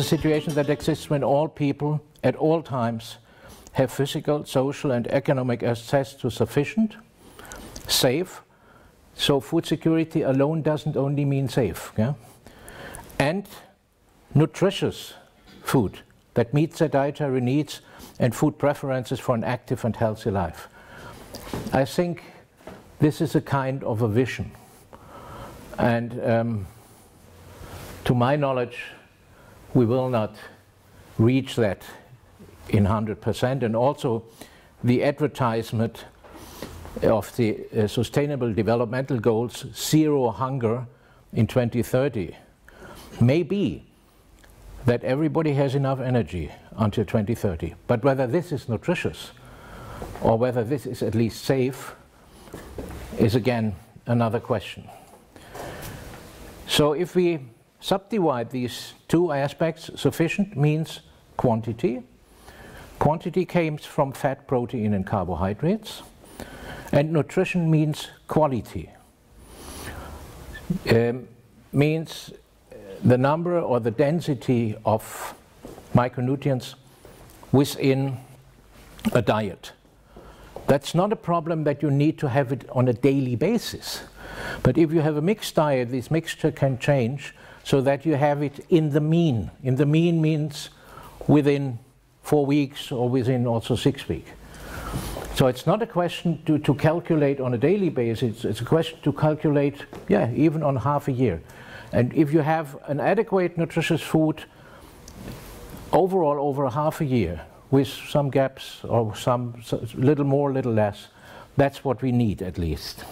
situation that exists when all people at all times have physical, social, and economic access to sufficient, safe, so food security alone doesn't only mean safe, yeah? And nutritious food that meets their dietary needs and food preferences for an active and healthy life. I think this is a kind of a vision. And to my knowledge, we will not reach that in 100%. And also the advertisement of the Sustainable Developmental Goals, zero hunger in 2030, may be that everybody has enough energy until 2030. But whether this is nutritious or whether this is at least safe is again another question. So if we subdivide these two aspects, sufficient means quantity. Quantity comes from fat, protein, and carbohydrates. And nutrition means quality. Means the number or the density of micronutrients within a diet. That's not a problem that you need to have it on a daily basis. But if you have a mixed diet, this mixture can change so that you have it in the mean. In the mean means within 4 weeks or within also 6 weeks. So it's not a question to calculate on a daily basis, it's a question to calculate, yeah, even on half a year. And if you have an adequate nutritious food overall over a half a year, with some gaps or some little more, little less, that's what we need at least.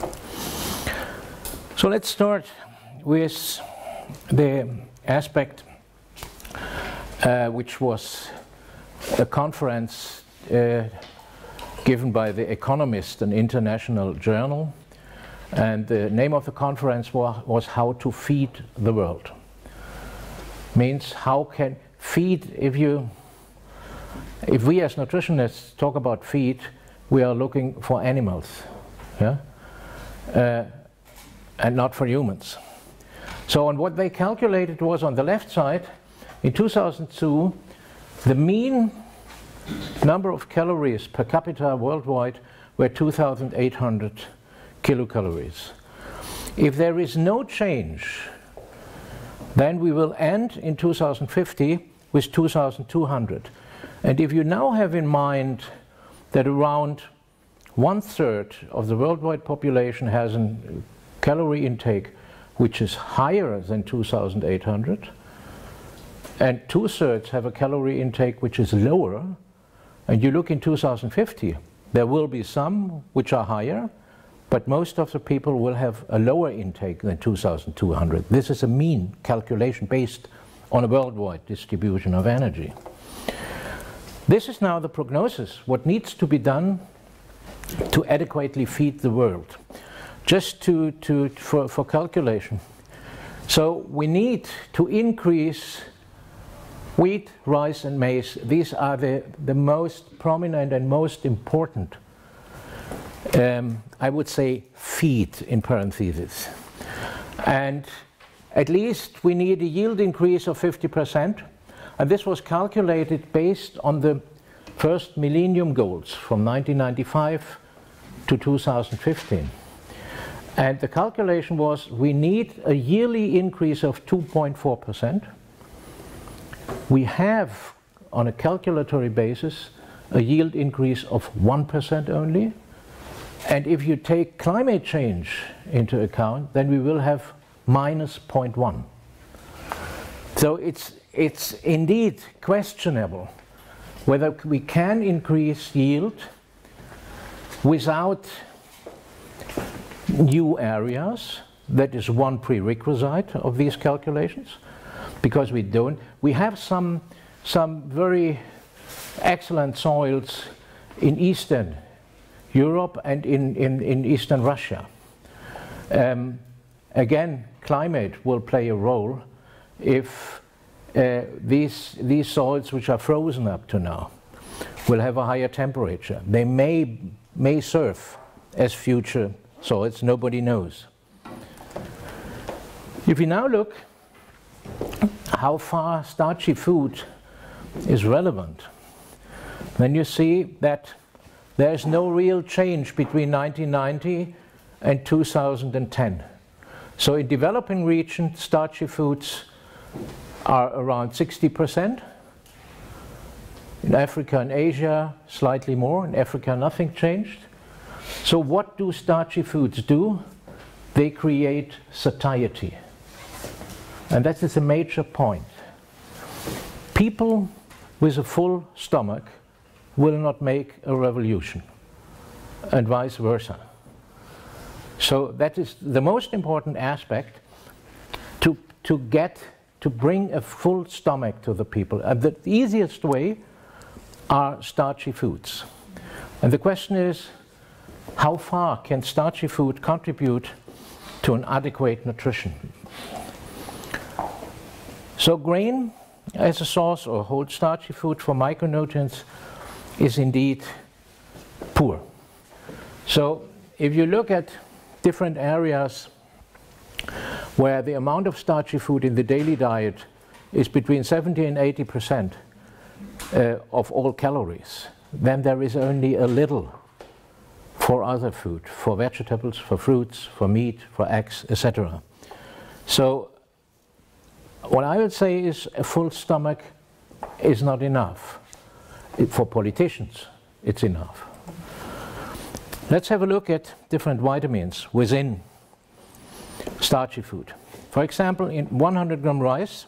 So let's start with the aspect which was a conference given by The Economist, an international journal, and the name of the conference was How to Feed the World. Means how can feed, if we as nutritionists talk about feed, we are looking for animals, yeah? And not for humans. So on what they calculated was on the left side, in 2002, the mean number of calories per capita worldwide were 2,800 kilocalories. If there is no change, then we will end in 2050 with 2,200. And if you now have in mind that around 1/3 of the worldwide population has a calorie intake which is higher than 2,800, and 2/3 have a calorie intake which is lower, and you look in 2050, there will be some which are higher, but most of the people will have a lower intake than 2,200. This is a mean calculation based on a worldwide distribution of energy. This is now the prognosis, what needs to be done to adequately feed the world. Just for calculation. So we need to increase wheat, rice, and maize. These are the most prominent and most important, I would say, feed in parentheses. And at least we need a yield increase of 50%. And this was calculated based on the first millennium goals from 1995 to 2015. And the calculation was we need a yearly increase of 2.4%. We have, on a calculatory basis, a yield increase of 1% only. And if you take climate change into account, then we will have minus 0.1. So it's indeed questionable whether we can increase yield without new areas. That is one prerequisite of these calculations, because we have some very excellent soils in Eastern Europe and in Eastern Russia. Again, climate will play a role if these soils which are frozen up to now will have a higher temperature. They may serve as future soils, nobody knows. If we now look how far starchy food is relevant, then you see that there is no real change between 1990 and 2010. So in developing regions, starchy foods are around 60%. In Africa and Asia, slightly more. In Africa, nothing changed. So what do starchy foods do? They create satiety. And that is a major point. People with a full stomach will not make a revolution, and vice versa. So that is the most important aspect, to bring a full stomach to the people. And the easiest way are starchy foods. And the question is, how far can starchy food contribute to an adequate nutrition? So grain as a source, or whole starchy food for micronutrients, is indeed poor. So if you look at different areas where the amount of starchy food in the daily diet is between 70 and 80% of all calories, then there is only a little for other food, for vegetables, for fruits, for meat, for eggs, etc. So what I would say is a full stomach is not enough. For politicians, it's enough. Let's have a look at different vitamins within starchy food. For example, in 100 gram rice,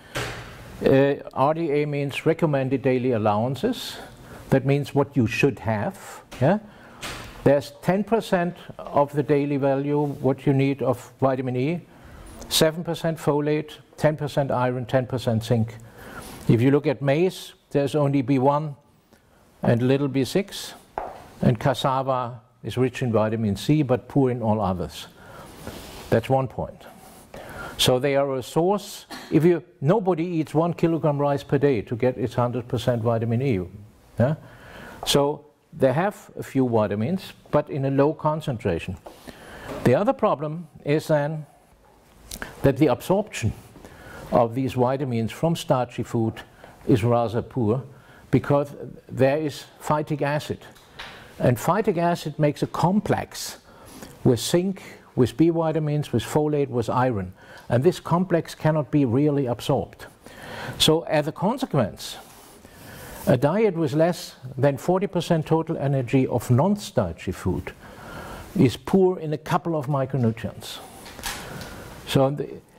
RDA means recommended daily allowances. That means what you should have. Yeah? There's 10% of the daily value, what you need of vitamin E, 7% folate, 10% iron, 10% zinc. If you look at maize, there's only B1 and little B6, and cassava is rich in vitamin C but poor in all others. That's one point. So they are a source. Nobody eats 1 kilogram rice per day to get its 100% vitamin E. Yeah? So they have a few vitamins, but in a low concentration. The other problem is then that the absorption of these vitamins from starchy food is rather poor, because there is phytic acid. And phytic acid makes a complex with zinc, with B vitamins, with folate, with iron. And this complex cannot be really absorbed. So as a consequence, a diet with less than 40% total energy of non-starchy food is poor in a couple of micronutrients. So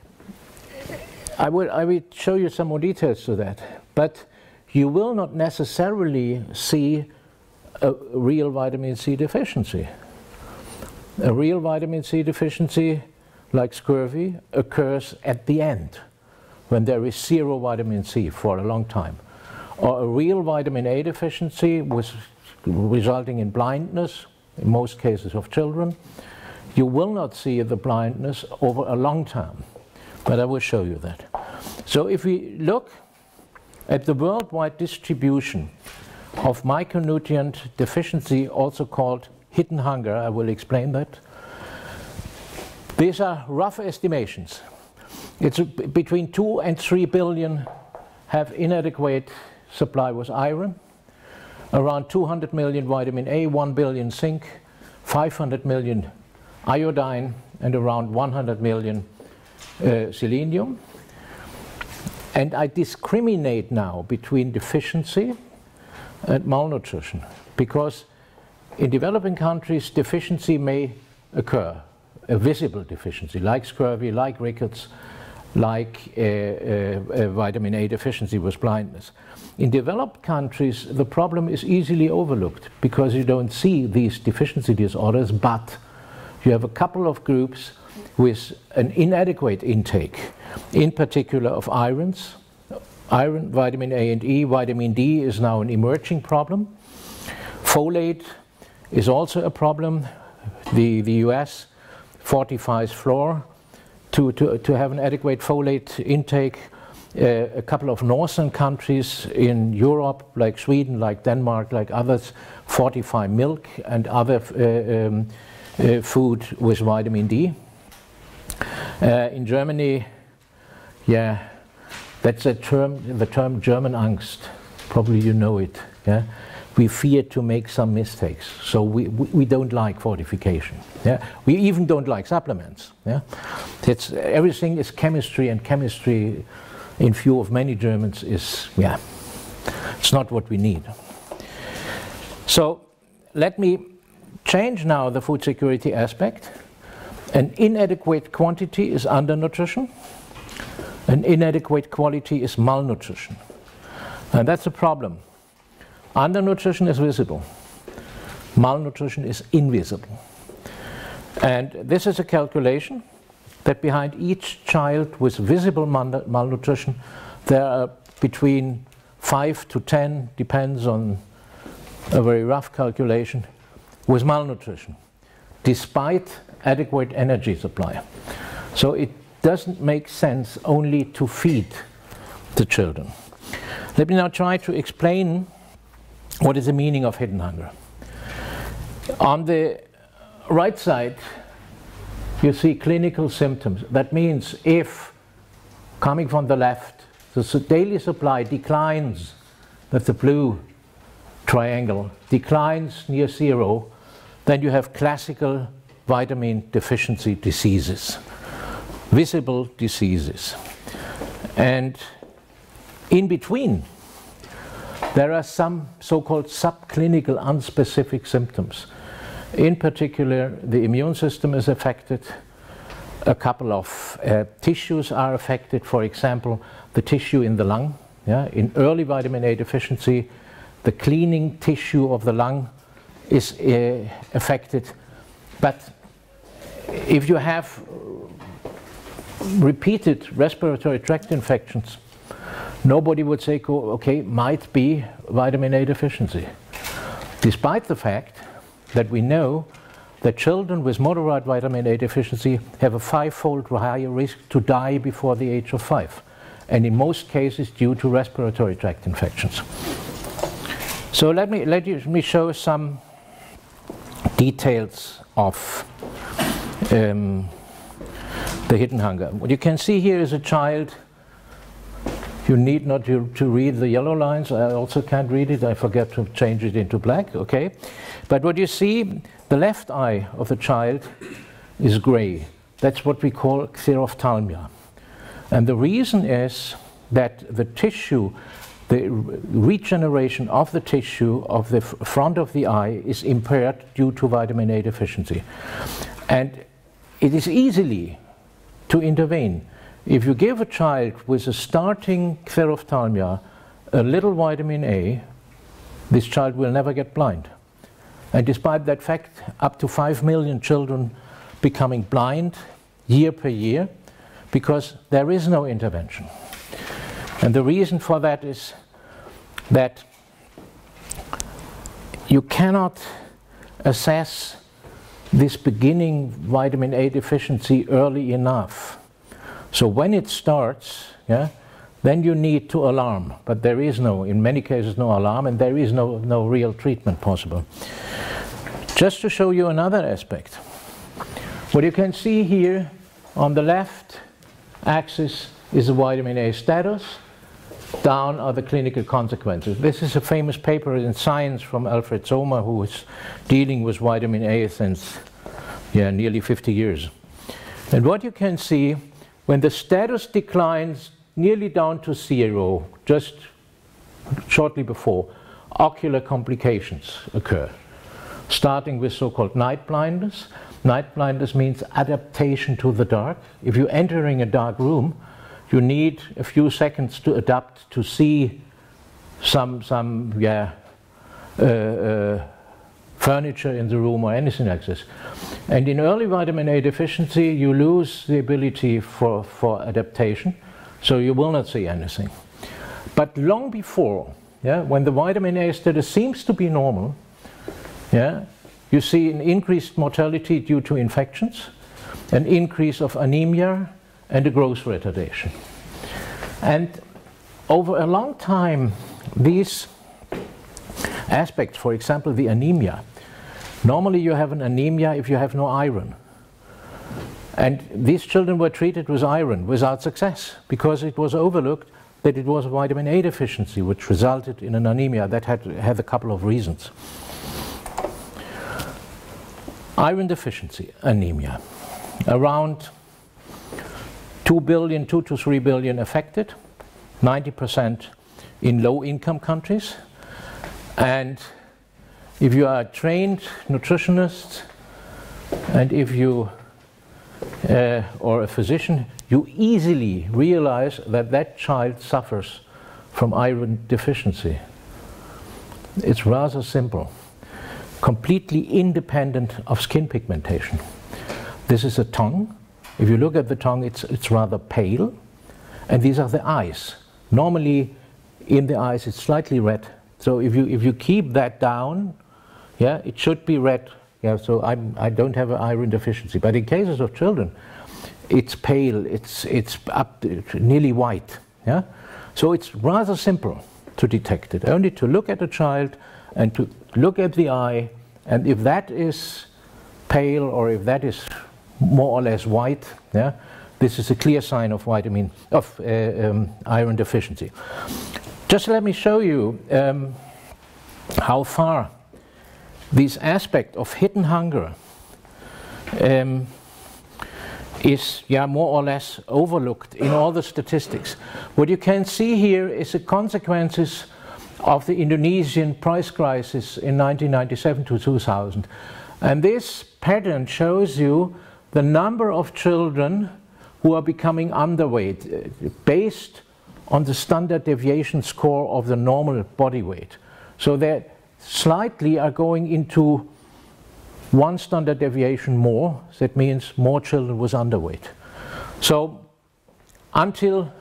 I will show you some more details to that. But you will not necessarily see a real vitamin C deficiency. A real vitamin C deficiency, like scurvy, occurs at the end, when there is zero vitamin C for a long time. Or a real vitamin A deficiency resulting in blindness, in most cases of children. You will not see the blindness over a long time, but I will show you that. So if we look at the worldwide distribution of micronutrient deficiency, also called hidden hunger, I will explain that. These are rough estimations. It's between 2 and 3 billion have inadequate supply with iron, around 200 million vitamin A, 1 billion zinc, 500 million iodine, and around 100 million selenium. And I discriminate now between deficiency and malnutrition, because in developing countries deficiency may occur, a visible deficiency, like scurvy, like rickets, like vitamin A deficiency with blindness. In developed countries the problem is easily overlooked because you don't see these deficiency disorders, but you have a couple of groups with an inadequate intake, in particular of iron, vitamin A and E. Vitamin D is now an emerging problem. Folate is also a problem. The US fortifies flour to have an adequate folate intake. A couple of northern countries in Europe, like Sweden, like Denmark, like others, fortify milk and other food with vitamin D. In Germany, That's a term, the term German Angst. Probably you know it. Yeah? We fear to make some mistakes, so we don't like fortification. Yeah? We even don't like supplements. Yeah? Everything is chemistry, and chemistry, in view of many Germans, is, yeah, it's not what we need. So let me change now the food security aspect. An inadequate quantity is undernutrition. An inadequate quality is malnutrition. And that's a problem. Undernutrition is visible. Malnutrition is invisible. And this is a calculation that behind each child with visible malnutrition, there are between 5 to 10, depends on a very rough calculation, with malnutrition, despite adequate energy supply. So it doesn't make sense only to feed the children. Let me now try to explain what is the meaning of hidden hunger. On the right side, you see clinical symptoms. That means if, coming from the left, the daily supply declines, that's the blue triangle, declines near zero, then you have classical vitamin deficiency diseases, visible diseases. And in between, there are some so-called subclinical unspecific symptoms. In particular, the immune system is affected. A couple of tissues are affected. For example, the tissue in the lung. Yeah? In early vitamin A deficiency, the cleaning tissue of the lung is affected. But if you have repeated respiratory tract infections, nobody would say, okay, might be vitamin A deficiency. Despite the fact that we know that children with moderate vitamin A deficiency have a 5-fold higher risk to die before the age of 5, and in most cases due to respiratory tract infections. So let me show some details of the hidden hunger. What you can see here is a child. You need not to read the yellow lines. I also can't read it. I forget to change it into black. Okay, but what you see, the left eye of the child is gray. That's what we call xerophthalmia. And the reason is that the tissue, the regeneration of the tissue of the front of the eye is impaired due to vitamin A deficiency. And it is easily to intervene. If you give a child with a starting xerophthalmia a little vitamin A, this child will never get blind. And despite that fact, up to 5 million children becoming blind year per year because there is no intervention. And the reason for that is that you cannot assess this beginning vitamin A deficiency early enough. So when it starts, yeah, then you need to alarm. But there is no, in many cases, no alarm, and there is no real treatment possible. Just to show you another aspect. What you can see here on the left axis is the vitamin A status. Down are the clinical consequences. This is a famous paper in Science from Alfred Sommer, who is dealing with vitamin A since nearly 50 years. And what you can see, when the status declines nearly down to zero, just shortly before, ocular complications occur, starting with so-called night blindness. Night blindness means adaptation to the dark. If you're entering a dark room, you need a few seconds to adapt to see some furniture in the room or anything like this. And in early vitamin A deficiency, you lose the ability for adaptation, so you will not see anything. But long before, when the vitamin A status seems to be normal, you see an increased mortality due to infections, an increase of anemia, and a growth retardation. And over a long time, these aspects, for example, the anemia, normally you have an anemia if you have no iron. And these children were treated with iron without success because it was overlooked that it was a vitamin A deficiency which resulted in an anemia. That had a couple of reasons. Iron deficiency anemia. Around 2 to 3 billion affected, 90% in low-income countries. And if you are a trained nutritionist and if you or a physician, you easily realize that that child suffers from iron deficiency. It's rather simple, completely independent of skin pigmentation. This is a tongue. If you look at the tongue, it's rather pale, and these are the eyes. Normally, in the eyes, it's slightly red. So if you keep that down, yeah, it should be red. Yeah, so I don't have an iron deficiency. But in cases of children, it's pale, it's up nearly white. Yeah? So it's rather simple to detect it. Only to look at a child and to look at the eye, and if that is pale or if that is more or less white, yeah, this is a clear sign of iron deficiency. Just let me show you how far this aspect of hidden hunger is more or less overlooked in all the statistics. What you can see here is the consequences of the Indonesian price crisis in 1997 to 2000. And this pattern shows you the number of children who are becoming underweight based on the standard deviation score of the normal body weight. So they slightly are going into one standard deviation more. That means more children was underweight. So until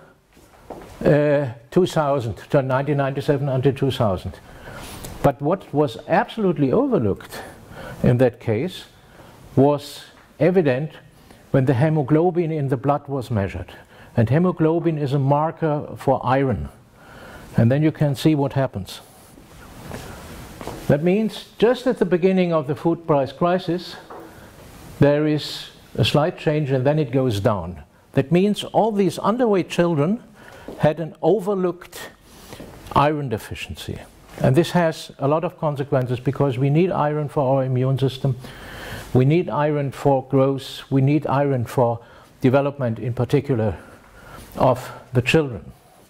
2000, to 1997 until 2000. But what was absolutely overlooked in that case was evident when the hemoglobin in the blood was measured. And hemoglobin is a marker for iron. And then you can see what happens. That means just at the beginning of the food price crisis, there is a slight change and then it goes down. That means all these underweight children had an overlooked iron deficiency. And this has a lot of consequences because we need iron for our immune system. We need iron for growth. We need iron for development, in particular, of the children.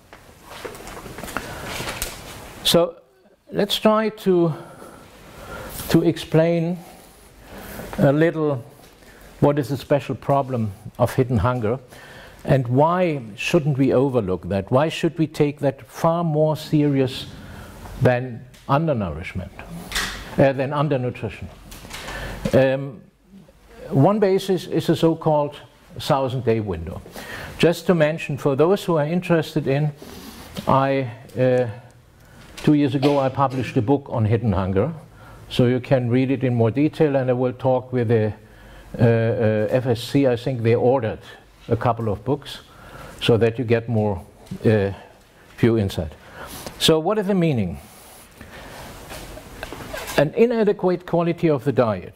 So let's try to explain a little what is the special problem of hidden hunger and why shouldn't we overlook that? Why should we take that far more serious than undernourishment, than undernutrition? One basis is a so-called 1,000-day window. Just to mention, for those who are interested in, 2 years ago I published a book on hidden hunger, so you can read it in more detail, and I will talk with the FSC. I think they ordered a couple of books so that you get more few insight. So what is the meaning? An inadequate quality of the diet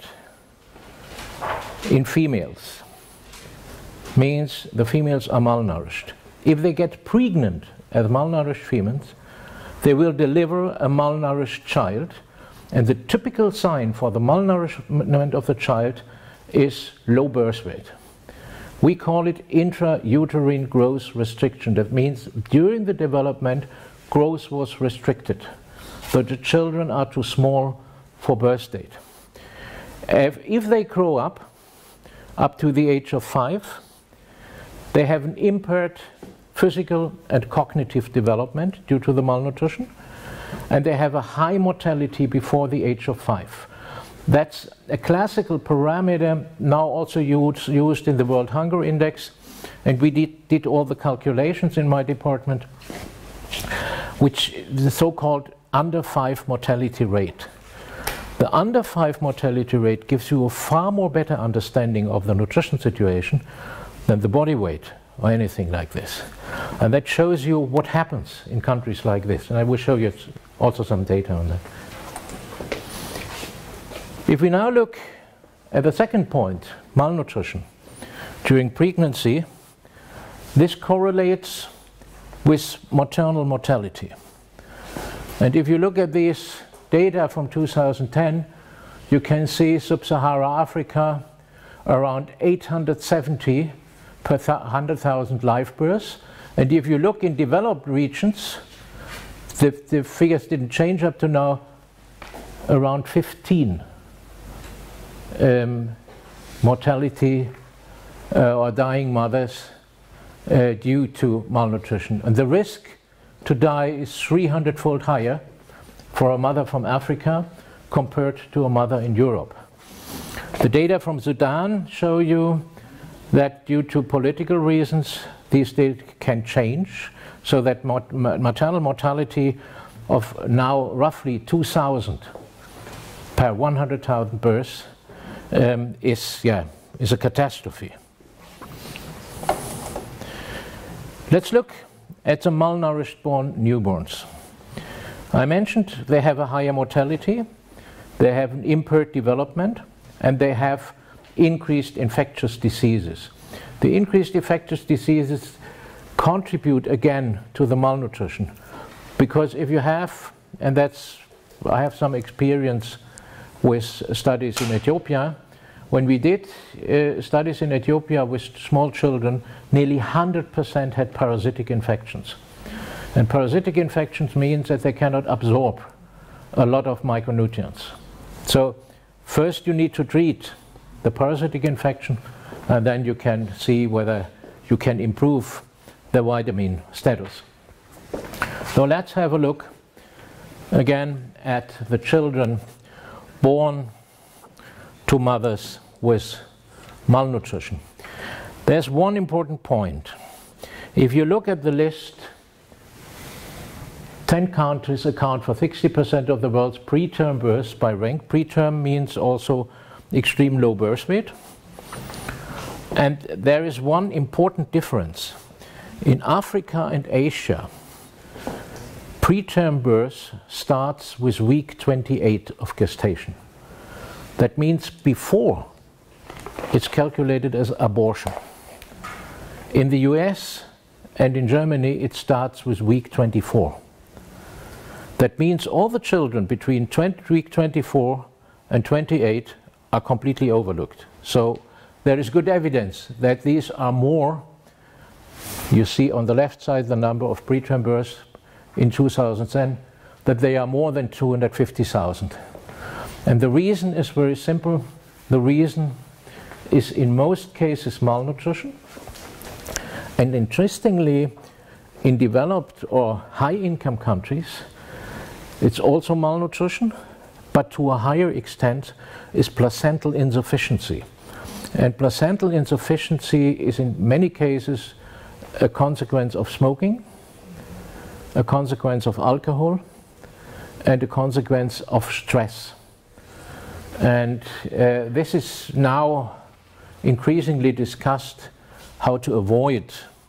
in females means the females are malnourished. If they get pregnant as malnourished females, they will deliver a malnourished child, and the typical sign for the malnourishment of the child is low birth weight. We call it intrauterine growth restriction. That means during the development, growth was restricted. So the children are too small for birth date. If they grow up to the age of 5, they have an impaired physical and cognitive development due to the malnutrition, and they have a high mortality before the age of 5. That's a classical parameter now also used in the World Hunger Index, and we did all the calculations in my department, which is the so-called under 5 mortality rate. The under 5 mortality rate gives you a far more better understanding of the nutrition situation than the body weight or anything like this. And that shows you what happens in countries like this. And I will show you also some data on that. If we now look at the second point, malnutrition during pregnancy, this correlates with maternal mortality. And if you look at these data from 2010, you can see Sub-Saharan Africa around 870 per 100,000 live births. And if you look in developed regions, the figures didn't change up to now, around 15 mortality or dying mothers due to malnutrition. And the risk to die is 300-fold higher for a mother from Africa compared to a mother in Europe. The data from Sudan show you that due to political reasons, these data can change, so that maternal mortality of now roughly 2,000 per 100,000 births is a catastrophe. Let's look at the malnourished born newborns. I mentioned they have a higher mortality, they have an impaired development, and they have increased infectious diseases. The increased infectious diseases contribute again to the malnutrition, because if you have, and I have some experience with studies in Ethiopia. When we did studies in Ethiopia with small children, nearly 100% had parasitic infections. And parasitic infections means that they cannot absorb a lot of micronutrients. So first you need to treat the parasitic infection, and then you can see whether you can improve the vitamin status. So let's have a look again at the children born to mothers with malnutrition. There's one important point. If you look at the list, 10 countries account for 60% of the world's preterm births by rank. Preterm means also extreme low birth weight. And there is one important difference. In Africa and Asia, preterm birth starts with week 28 of gestation. That means before it's calculated as abortion. In the US and in Germany, it starts with week 24. That means all the children between week 24 and 28 are completely overlooked. So there is good evidence that these are more. You see on the left side the number of preterm births in 2010, that they are more than 250,000. And the reason is very simple. The reason is in most cases malnutrition. And interestingly, in developed or high-income countries, it's also malnutrition, but to a higher extent is placental insufficiency. And placental insufficiency is in many cases a consequence of smoking, a consequence of alcohol, and a consequence of stress. And this is now increasingly discussed, how to avoid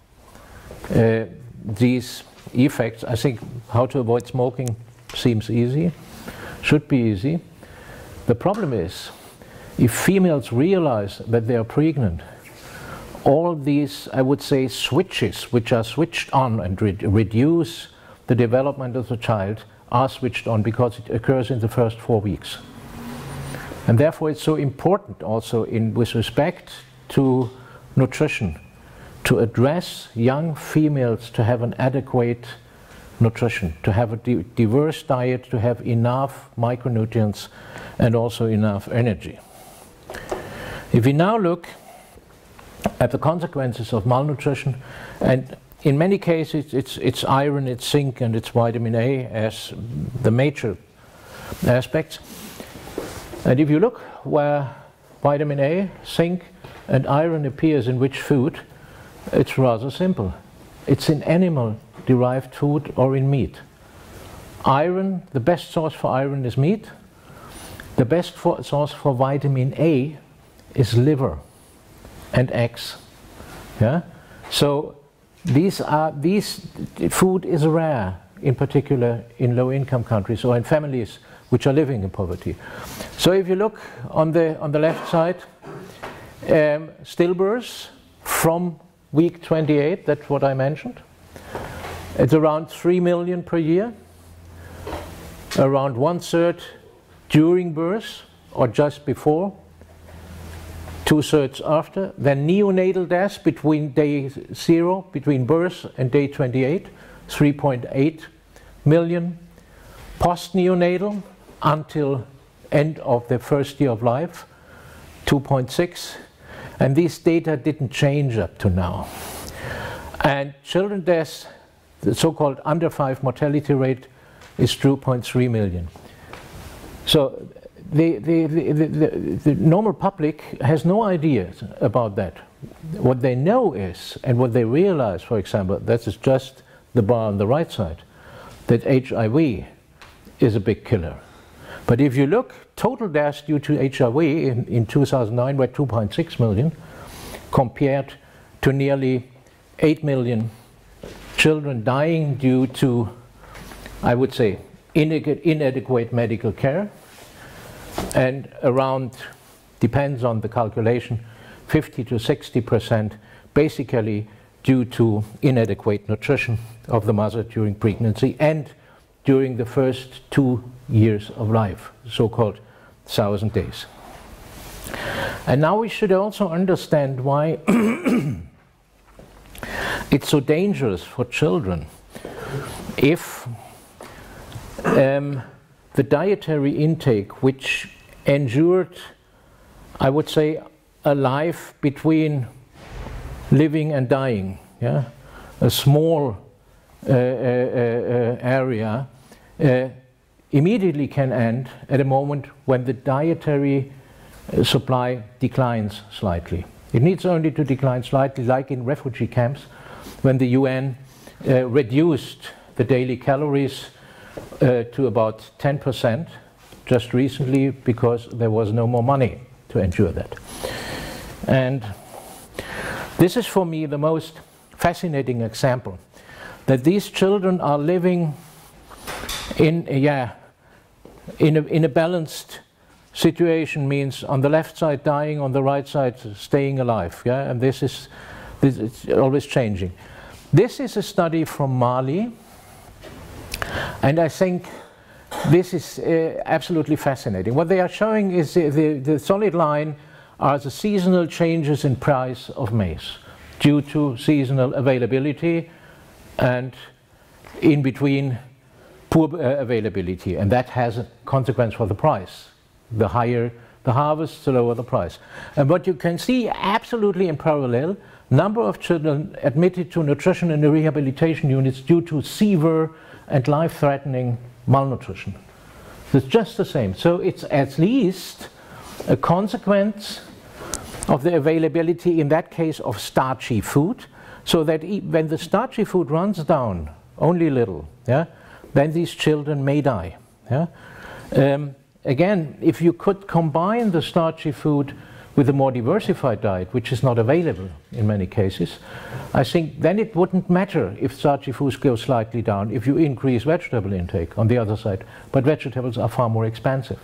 these effects. I think how to avoid smoking seems easy, should be easy. The problem is, if females realize that they are pregnant, all these, I would say, switches which are switched on and reduce the development of the child are switched on, because it occurs in the first 4 weeks. And therefore it's so important also with respect to nutrition to address young females to have an adequate nutrition, to have a diverse diet, to have enough micronutrients and also enough energy. If we now look at the consequences of malnutrition, and in many cases it's iron, it's zinc, and it's vitamin A as the major aspects. And if you look where vitamin A, zinc, and iron appears in which food, it's rather simple. It's in animal-derived food or in meat. Iron, the best source for iron is meat. The best source for vitamin A is liver and eggs. Yeah? So these food is rare, in particular in low-income countries or in families which are living in poverty. So if you look on the left side, stillbirths from week 28, that's what I mentioned. It's around 3 million per year, around 1/3 during birth or just before, 2/3 after. Then neonatal deaths between day 0, between birth and day 28, 3.8 million. Post-neonatal until end of the first year of life, 2.6. And these data didn't change up to now. And children deaths, the so-called under 5 mortality rate is 2.3 million. So the normal public has no idea about that. What they know is, and what they realize, for example, that is just the bar on the right side, that HIV is a big killer. But if you look, total deaths due to HIV in 2009 were 2.6 million, compared to nearly 8 million children dying due to, I would say, inadequate medical care, and around, depends on the calculation, 50 to 60% basically due to inadequate nutrition of the mother during pregnancy and during the first 2 years of life, so-called 1,000 days. And now we should also understand why it's so dangerous for children if the dietary intake, which endured, I would say, a life between living and dying, yeah? A small area, immediately can end at a moment when the dietary supply declines slightly. It needs only to decline slightly, like in refugee camps, when the UN reduced the daily calories to about 10% just recently, because there was no more money to ensure that. And this is for me the most fascinating example, that these children are living in a balanced situation, means on the left side dying, on the right side staying alive, yeah, and this is always changing. This is a study from Mali, and I think this is absolutely fascinating. What they are showing is the solid line are the seasonal changes in price of maize due to seasonal availability and in between poor availability, and that has a consequence for the price. The higher the harvest, the lower the price. And what you can see absolutely in parallel, number of children admitted to nutrition and rehabilitation units due to severe and life-threatening malnutrition. It's just the same. So it's at least a consequence of the availability, in that case, of starchy food, so that when the starchy food runs down only a little, yeah, then these children may die. Yeah? Again, if you could combine the starchy food with a more diversified diet, which is not available in many cases, I think then it wouldn't matter if starchy foods go slightly down if you increase vegetable intake on the other side. But vegetables are far more expensive.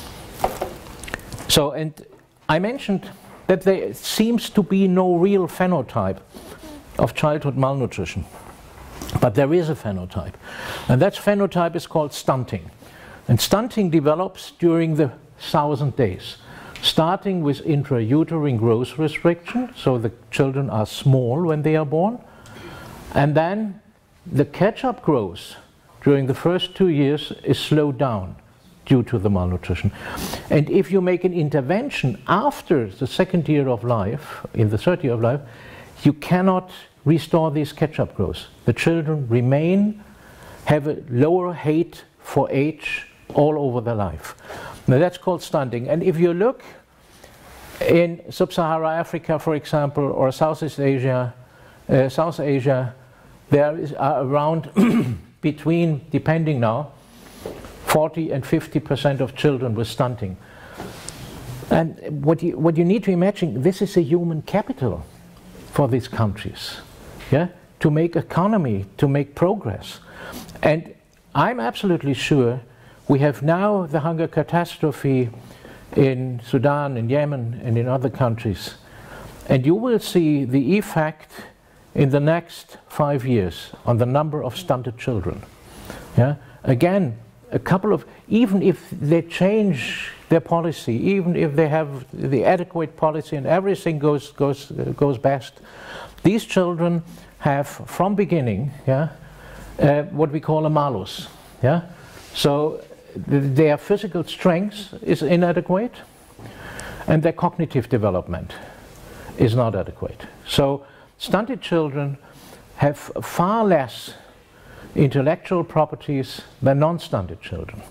So, and I mentioned that there seems to be no real phenotype of childhood malnutrition. But there is a phenotype. And that phenotype is called stunting. And stunting develops during the 1,000 days, starting with intrauterine growth restriction, so the children are small when they are born, and then the catch-up growth during the first 2 years is slowed down due to the malnutrition. And if you make an intervention after the 2nd year of life, in the 3rd year of life, you cannot restore this catch-up growth. The children remain, have a lower height for age all over their life. Now that's called stunting. And if you look in Sub-Saharan Africa, for example, or Southeast Asia, South Asia, there is around between, depending now, 40 and 50% of children with stunting. And what you need to imagine, this is a human capital for these countries, yeah, to make economy, to make progress. And I'm absolutely sure we have now the hunger catastrophe in Sudan, in Yemen, and in other countries. And you will see the effect in the next 5 years on the number of stunted children. Yeah? Again, a couple of, even if they change their policy, even if they have the adequate policy and everything goes best, these children have from beginning, yeah, what we call a malus. Yeah? So their physical strength is inadequate and their cognitive development is not adequate. So stunted children have far less intellectual properties than non-stunted children.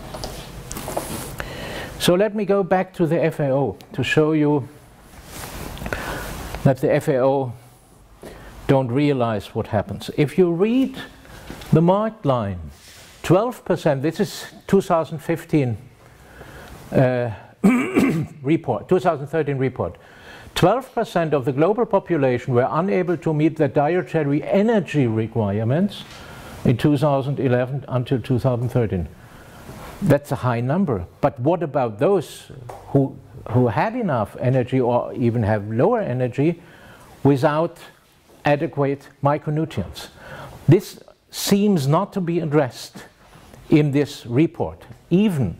So let me go back to the FAO to show you that the FAO don't realize what happens. If you read the marked line, 12%, this is 2015 report, 2013 report, 12% of the global population were unable to meet their dietary energy requirements in 2011 until 2013. That's a high number. But what about those who had enough energy or even have lower energy without adequate micronutrients? This seems not to be addressed in this report. Even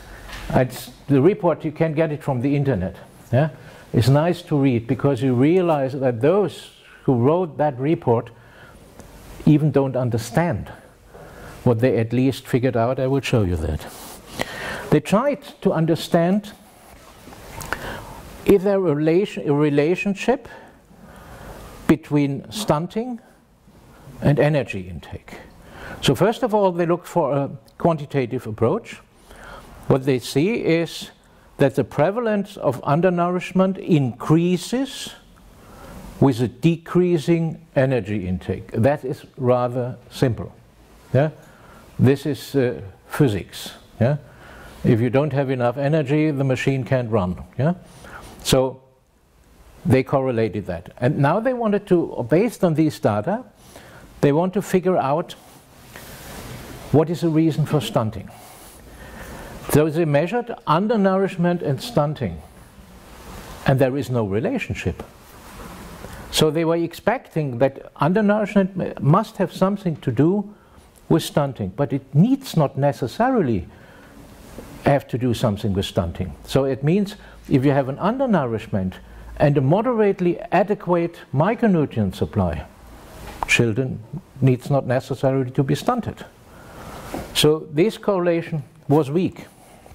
the report, you can get it from the internet. Yeah? It's nice to read because you realize that those who wrote that report even don't understand what they at least figured out. I will show you that. They tried to understand is there a relationship between stunting and energy intake. So first of all, they looked for a quantitative approach. What they see is that the prevalence of undernourishment increases with a decreasing energy intake. That is rather simple. Yeah? This is physics. Yeah? If you don't have enough energy, the machine can't run. Yeah? So they correlated that. And now they wanted to, based on these data, they want to figure out what is the reason for stunting. So they measured undernourishment and stunting, and there is no relationship. So they were expecting that undernourishment must have something to do with stunting, but it needs not necessarily have to do something with stunting. So it means if you have an undernourishment and a moderately adequate micronutrient supply, children needs not necessarily to be stunted. So this correlation was weak.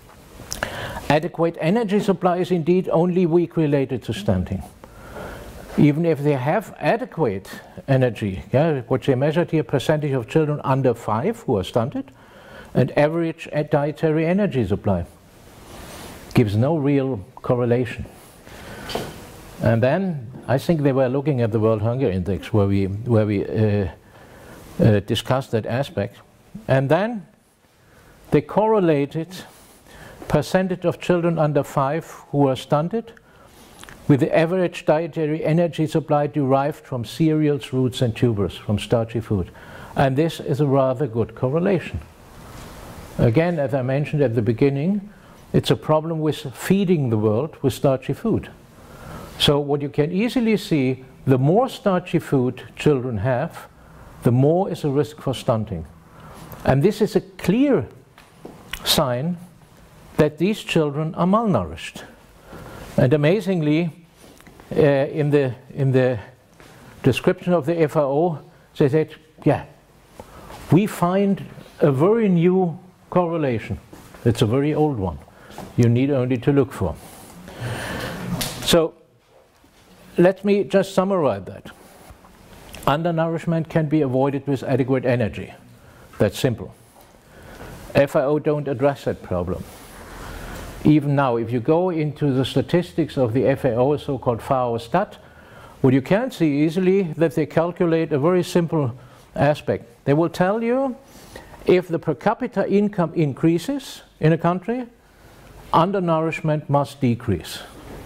Adequate energy supply is indeed only weak related to stunting. Even if they have adequate energy, yeah, what they measured here, percentage of children under 5 who are stunted, and average dietary energy supply, gives no real correlation. And then I think they were looking at the World Hunger Index where we discussed that aspect, and then they correlated percentage of children under 5 who are stunted with the average dietary energy supply derived from cereals, roots and tubers, from starchy food. And this is a rather good correlation. Again, as I mentioned at the beginning, it's a problem with feeding the world with starchy food. So what you can easily see, the more starchy food children have, the more is a risk for stunting. And this is a clear sign that these children are malnourished. And amazingly, in the description of the FAO, they said, yeah, we find a very new correlation. It's a very old one. You need only to look for. So let me just summarize that. Undernourishment can be avoided with adequate energy. That's simple. FAO don't address that problem. Even now, if you go into the statistics of the FAO, so-called FAO stat, what you can see easily that they calculate a very simple aspect. They will tell you if the per capita income increases in a country, undernourishment must decrease.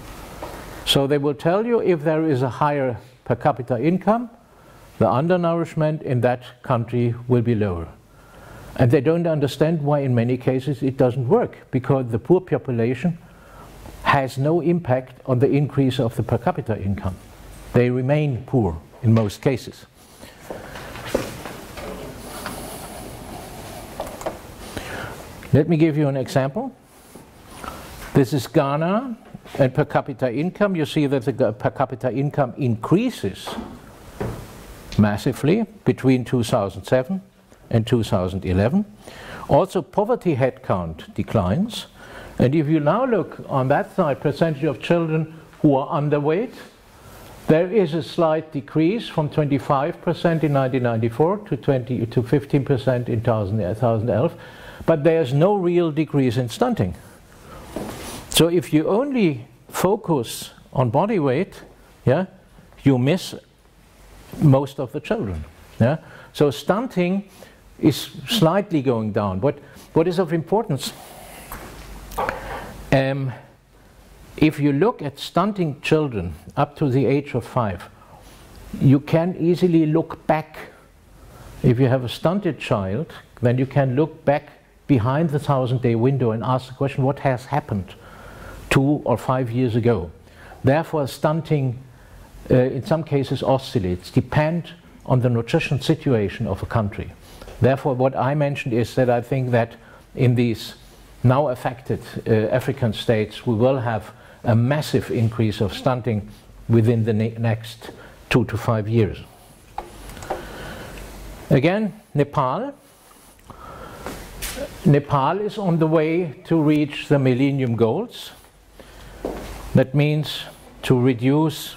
So they will tell you if there is a higher per capita income, the undernourishment in that country will be lower. And they don't understand why in many cases it doesn't work, because the poor population has no impact on the increase of the per capita income. They remain poor in most cases. Let me give you an example. This is Ghana, and per capita income. You see that the per capita income increases massively between 2007 and 2011. Also, poverty headcount declines. And if you now look on that side, percentage of children who are underweight, there is a slight decrease from 25% in 1994 to 15% in 2011. But there's no real decrease in stunting. So if you only focus on body weight, yeah, you miss most of the children. Yeah? So stunting is slightly going down. But what is of importance, if you look at stunting children up to the age of 5, you can easily look back. If you have a stunted child, then you can look back behind the 1,000-day window and ask the question, what has happened 2 or 5 years ago? Therefore, stunting in some cases oscillates, depend on the nutrition situation of a country. Therefore, what I mentioned is that I think that in these now affected African states, we will have a massive increase of stunting within the next 2 to 5 years. Again, Nepal. Nepal is on the way to reach the Millennium Goals. That means to reduce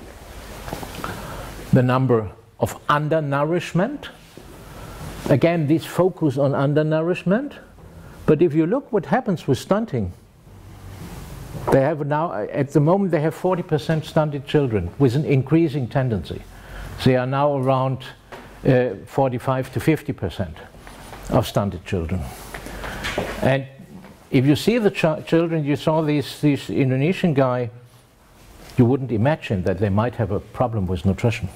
the number of undernourishment. Again, this focus on undernourishment. But if you look what happens with stunting, they have now, at the moment, they have 40% stunted children with an increasing tendency. They are now around 45 to 50% of stunted children. And if you see the children, you saw this Indonesian guy, you wouldn't imagine that they might have a problem with nutrition.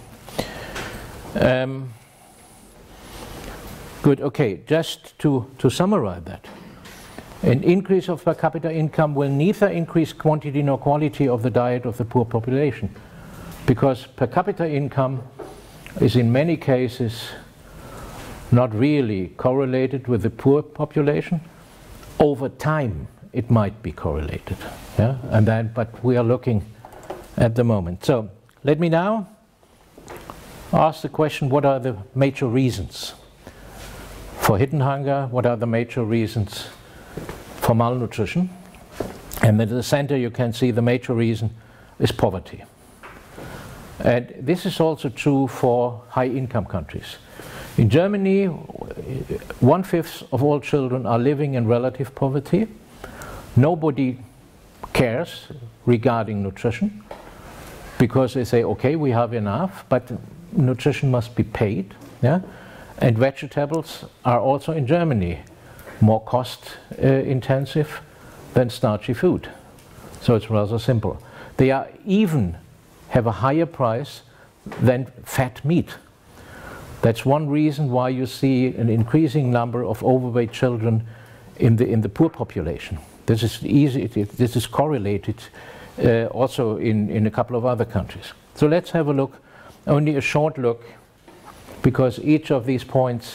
Good, okay, just to summarize that. An increase of per capita income will neither increase quantity nor quality of the diet of the poor population, because per capita income is in many cases not really correlated with the poor population. Over time it might be correlated, yeah? And then, but we are looking at the moment. So let me now ask the question, what are the major reasons for hidden hunger? What are the major reasons for malnutrition? And at the center you can see the major reason is poverty. And this is also true for high income countries. In Germany, 1/5 of all children are living in relative poverty. Nobody cares regarding nutrition because they say, okay, we have enough, but nutrition must be paid. Yeah? And vegetables are also in Germany more cost intensive than starchy food. So it's rather simple. They are even have a higher price than fat meat. That's one reason why you see an increasing number of overweight children in the poor population. This is easy. This is correlated also in a couple of other countries. So let's have a look, only a short look, because each of these points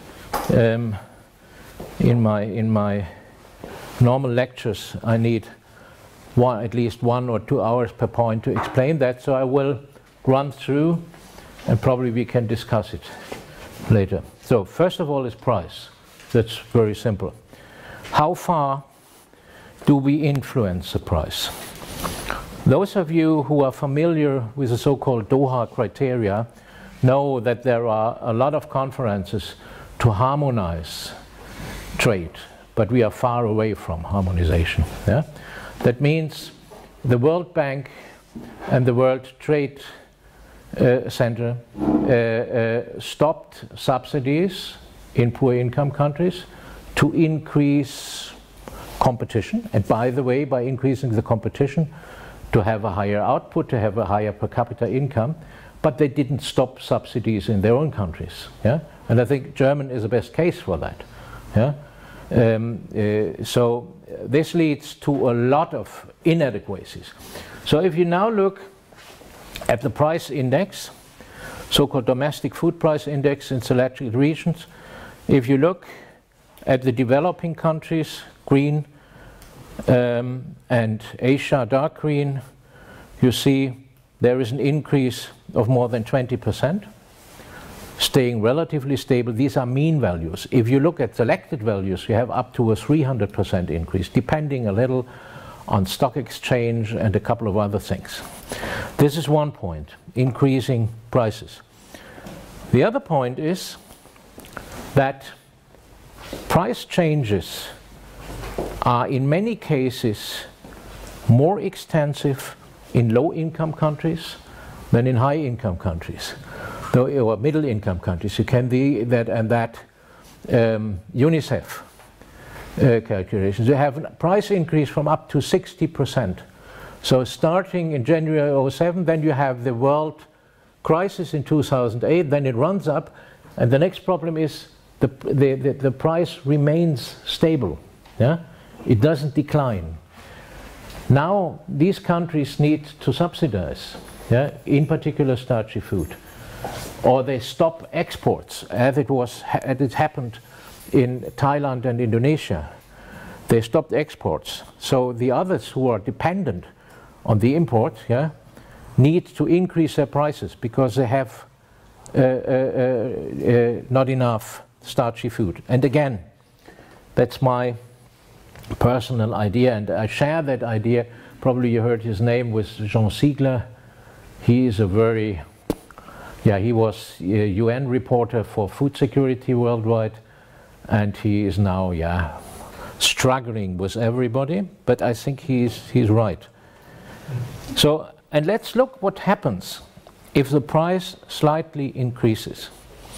in my normal lectures I need at least 1 or 2 hours per point to explain that. So I will run through, and probably we can discuss it later. So first of all is price. That's very simple. How far do we influence the price? Those of you who are familiar with the so-called DAAD criteria know that there are a lot of conferences to harmonize trade, but we are far away from harmonization. Yeah? That means the World Bank and the World Trade Center stopped subsidies in poor income countries to increase competition. And by the way, by increasing the competition, to have a higher output, to have a higher per capita income, but they didn't stop subsidies in their own countries. Yeah? And I think Germany is the best case for that. Yeah? So this leads to a lot of inadequacies. So if you now look at the price index, so-called domestic food price index in selected regions. If you look at the developing countries, green, and Asia, dark green, you see there is an increase of more than 20%, staying relatively stable. These are mean values. If you look at selected values, you have up to a 300% increase, depending a little on stock exchange and a couple of other things. This is one point, increasing prices. The other point is that price changes are in many cases more extensive in low-income countries than in high-income countries, or middle-income countries. You can see that, and that UNICEF calculations. You have a price increase from up to 60%. So starting in January 2007, then you have the world crisis in 2008, then it runs up, and the next problem is the price remains stable. Yeah? It doesn't decline. Now these countries need to subsidize, yeah, in particular starchy food, or they stop exports, as it happened in Thailand and Indonesia. They stopped exports, so the others who are dependent on the import, yeah, need to increase their prices because they have not enough starchy food. And again, that's my personal idea, and I share that idea. Probably you heard his name was Jean Ziegler. He is a very, he was a UN reporter for food security worldwide, and he is now, struggling with everybody, but I think he's right. So, and let's look what happens if the price slightly increases.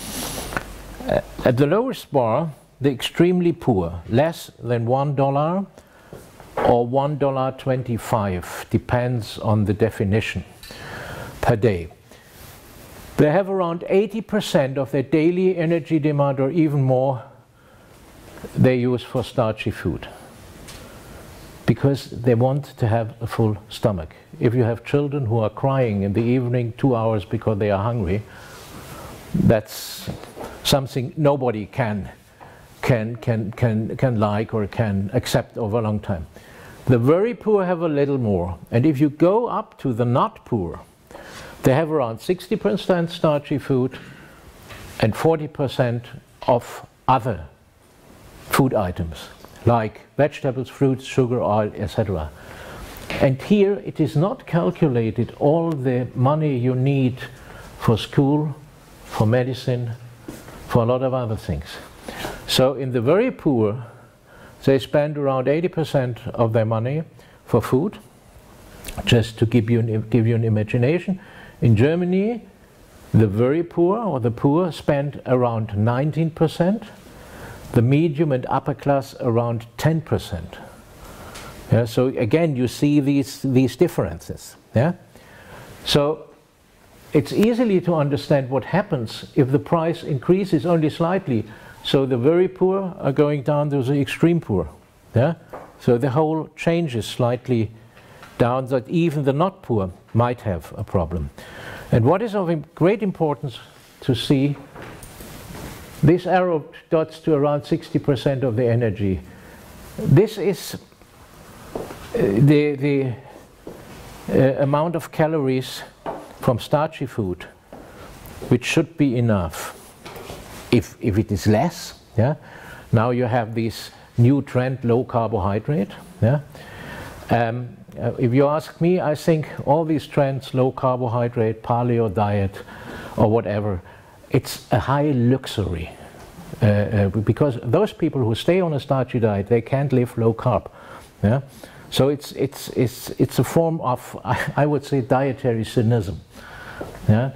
At the lowest bar, the extremely poor, less than $1 or $1.25, depends on the definition, per day. They have around 80% of their daily energy demand, or even more, they use for starchy food, because they want to have a full stomach. If you have children who are crying in the evening 2 hours because they are hungry, that's something nobody can like or can accept over a long time. The very poor have a little more, and if you go up to the not poor, they have around 60% starchy food and 40% of other food items like vegetables, fruits, sugar, oil, etc. And here it is not calculated all the money you need for school, for medicine, for a lot of other things. So in the very poor, they spend around 80% of their money for food. Just to give you an imagination, in Germany, the very poor or the poor spend around 19%, the medium and upper class around 10%. Yeah, so again, you see these differences. Yeah? So it's easily to understand what happens if the price increases only slightly. So the very poor are going down to the extreme poor. Yeah? So the whole changes slightly down, that even the not poor might have a problem. And what is of great importance to see, this arrow dots to around 60% of the energy. This is the amount of calories from starchy food, which should be enough. If it is less, yeah, now you have this new trend, low carbohydrate. Yeah. If you ask me, I think all these trends, low carbohydrate, paleo diet, or whatever, it's a high luxury. Because those people who stay on a starchy diet, they can't live low carb. Yeah? So it's a form of, I would say, dietary cynicism. Yeah?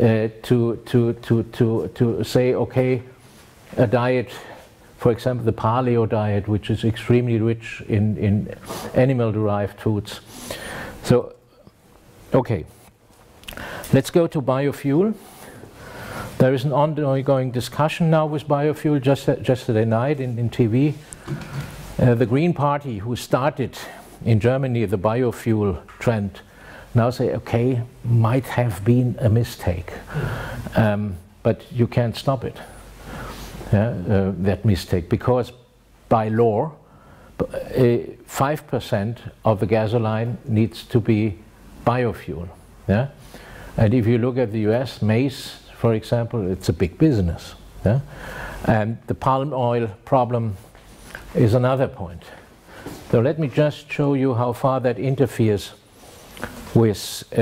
To say, okay, a diet, for example, the paleo diet, which is extremely rich in animal-derived foods. So, okay, let's go to biofuel. There is an ongoing discussion now with biofuel. Just yesterday night in TV, the Green Party, who started in Germany the biofuel trend, now say, okay, might have been a mistake. But you can't stop it, that mistake, because by law, 5% of the gasoline needs to be biofuel. Yeah? And if you look at the US, maize, for example, it's a big business. Yeah? And the palm oil problem is another point. So let me just show you how far that interferes with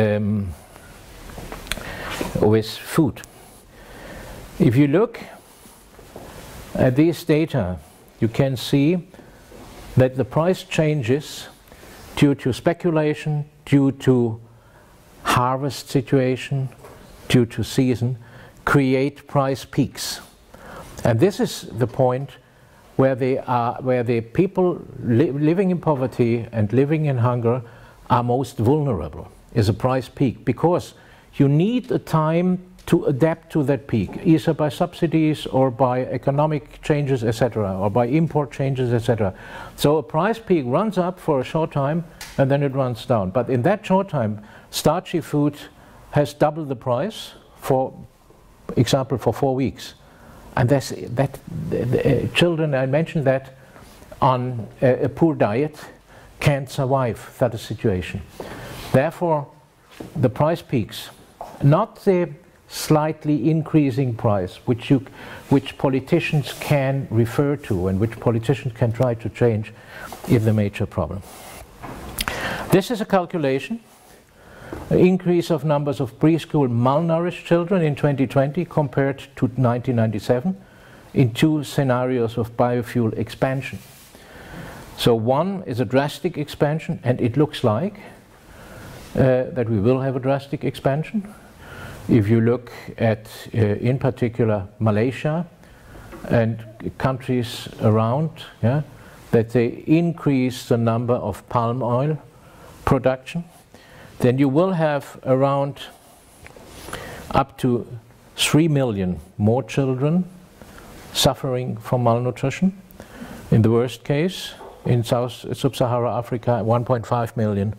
food. If you look at these data, you can see that the price changes due to speculation, due to harvest situation, due to season, create price peaks. And this is the point where the people living in poverty and living in hunger are most vulnerable, is a price peak, because you need a time to adapt to that peak, either by subsidies or by economic changes, etc., or by import changes, etc. So a price peak runs up for a short time and then it runs down. But in that short time, starchy food has doubled the price, for example, for 4 weeks. And children, I mentioned that, on a poor diet can't survive that situation. Therefore, the price peaks, not the slightly increasing price, which politicians can refer to and which politicians can try to change, is the major problem. This is a calculation, an increase of numbers of preschool malnourished children in 2020 compared to 1997 in 2 scenarios of biofuel expansion. So one is a drastic expansion, and it looks like that we will have a drastic expansion. If you look at, in particular, Malaysia and countries around, yeah, that they increase the number of palm oil production, then you will have around up to 3 million more children suffering from malnutrition. In the worst case, in Sub-Saharan Africa, 1.5 million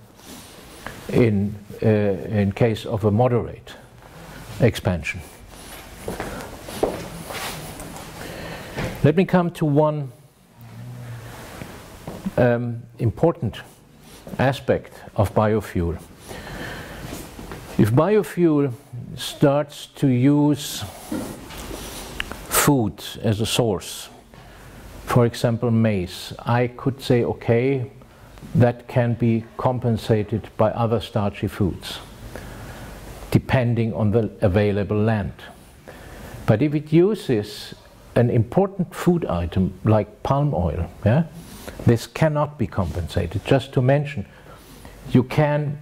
in case of a moderate expansion. Let me come to one important aspect of biofuel. If biofuel starts to use food as a source, for example maize, I could say, okay, that can be compensated by other starchy foods, depending on the available land. But if it uses an important food item like palm oil, yeah, this cannot be compensated. Just to mention, you can,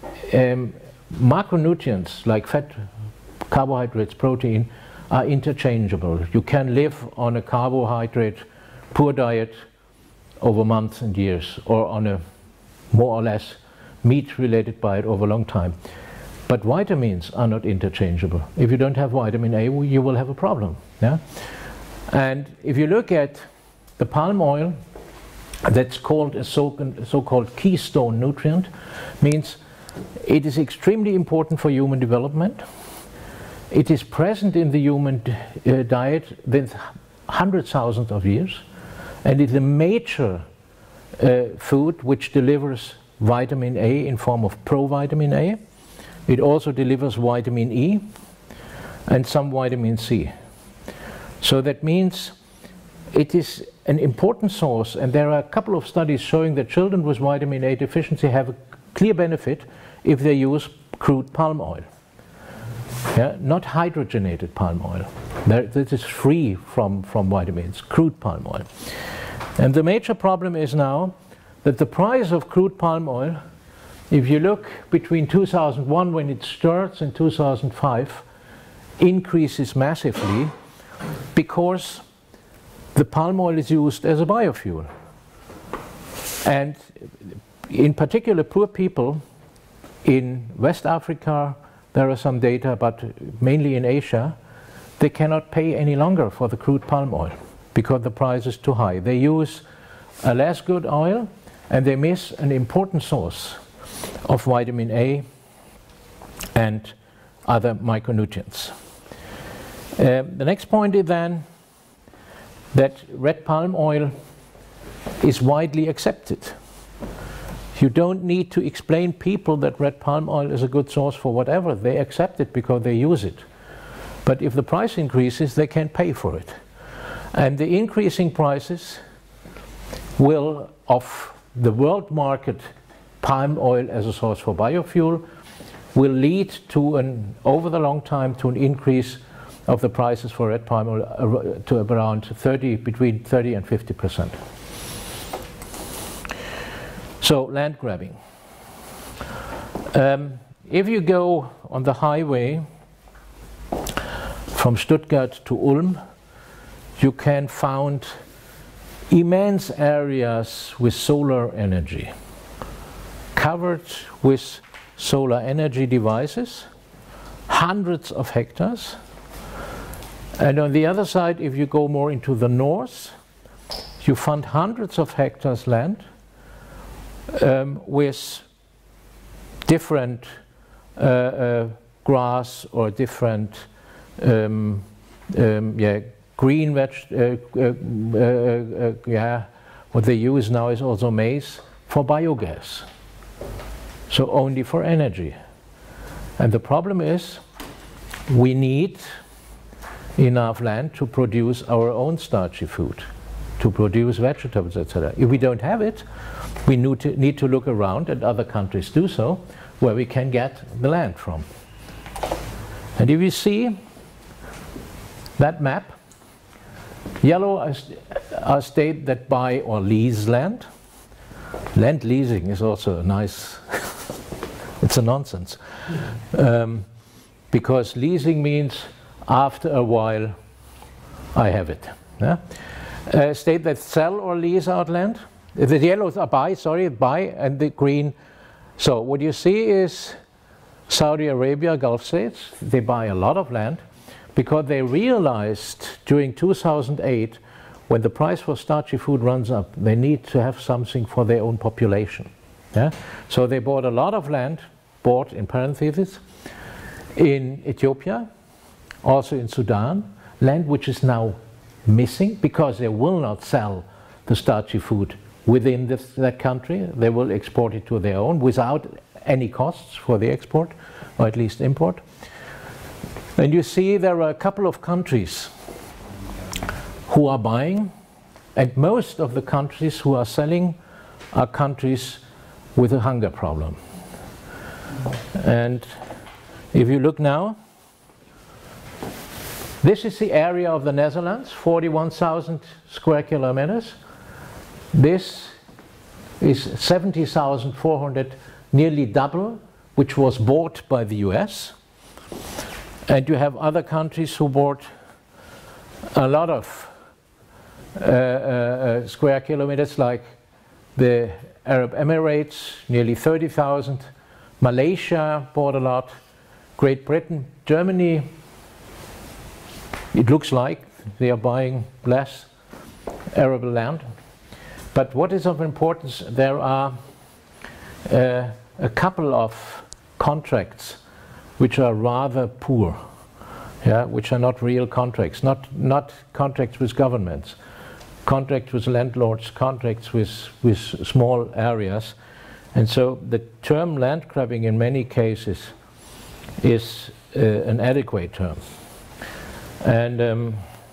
macronutrients like fat, carbohydrates, protein are interchangeable. You can live on a carbohydrate poor diet over months and years, or on a more or less meat-related diet over a long time. But vitamins are not interchangeable. If you don't have vitamin A, you will have a problem. Yeah? And if you look at the palm oil, that's called a so-called keystone nutrient, means it is extremely important for human development. It is present in the human diet with hundreds of thousands of years, and it's a major food which delivers vitamin A in form of provitamin A. It also delivers vitamin E and some vitamin C. So that means it is an important source, and there are a couple of studies showing that children with vitamin A deficiency have a clear benefit if they use crude palm oil. Yeah? Not hydrogenated palm oil. This is free from vitamins, crude palm oil. And the major problem is now that the price of crude palm oil, if you look between 2001 when it starts and 2005, increases massively because the palm oil is used as a biofuel. And in particular, poor people in West Africa, there are some data, but mainly in Asia, they cannot pay any longer for the crude palm oil because the price is too high. They use a less good oil and they miss an important source of vitamin A and other micronutrients. The next point is then that red palm oil is widely accepted. You don't need to explain people that red palm oil is a good source for whatever. They accept it because they use it. But if the price increases, they can pay for it. And the increasing prices will, of the world market palm oil as a source for biofuel, will lead to over the long time to an increase of the prices for red palm oil to around between 30 and 50%. So land grabbing. If you go on the highway from Stuttgart to Ulm, you can find immense areas with solar energy, covered with solar energy devices, hundreds of hectares. And on the other side, if you go more into the north, you find hundreds of hectares land with different grass or different green what they use now is also maize for biogas. So only for energy. And the problem is we need enough land to produce our own starchy food, to produce vegetables, etc. If we don't have it, we need to look around, and other countries do so, where we can get the land from. And if you see that map, yellow are states that buy or lease land. Land leasing is also a nice, it's a nonsense. Because leasing means after a while I have it. Yeah? State that sell or lease out land. The yellows are buy, and the green. So what you see is Saudi Arabia, Gulf states, they buy a lot of land because they realized during 2008, when the price for starchy food runs up, they need to have something for their own population. Yeah? So they bought a lot of land, bought in parentheses, in Ethiopia, also in Sudan, land which is now missing because they will not sell the starchy food within that country. They will export it to their own without any costs for the export, or at least import. And you see there are a couple of countries who are buying, and most of the countries who are selling are countries with a hunger problem. And if you look now, this is the area of the Netherlands, 41,000 square kilometers. This is 70,400, nearly double, which was bought by the US. And you have other countries who bought a lot of square kilometers, like the Arab Emirates, nearly 30,000. Malaysia bought a lot. Great Britain, Germany, it looks like they are buying less arable land. But what is of importance, there are a couple of contracts which are rather poor, yeah, which are not real contracts, not contracts with governments, contracts with landlords, contracts with small areas. And so the term land grabbing in many cases is an adequate term. And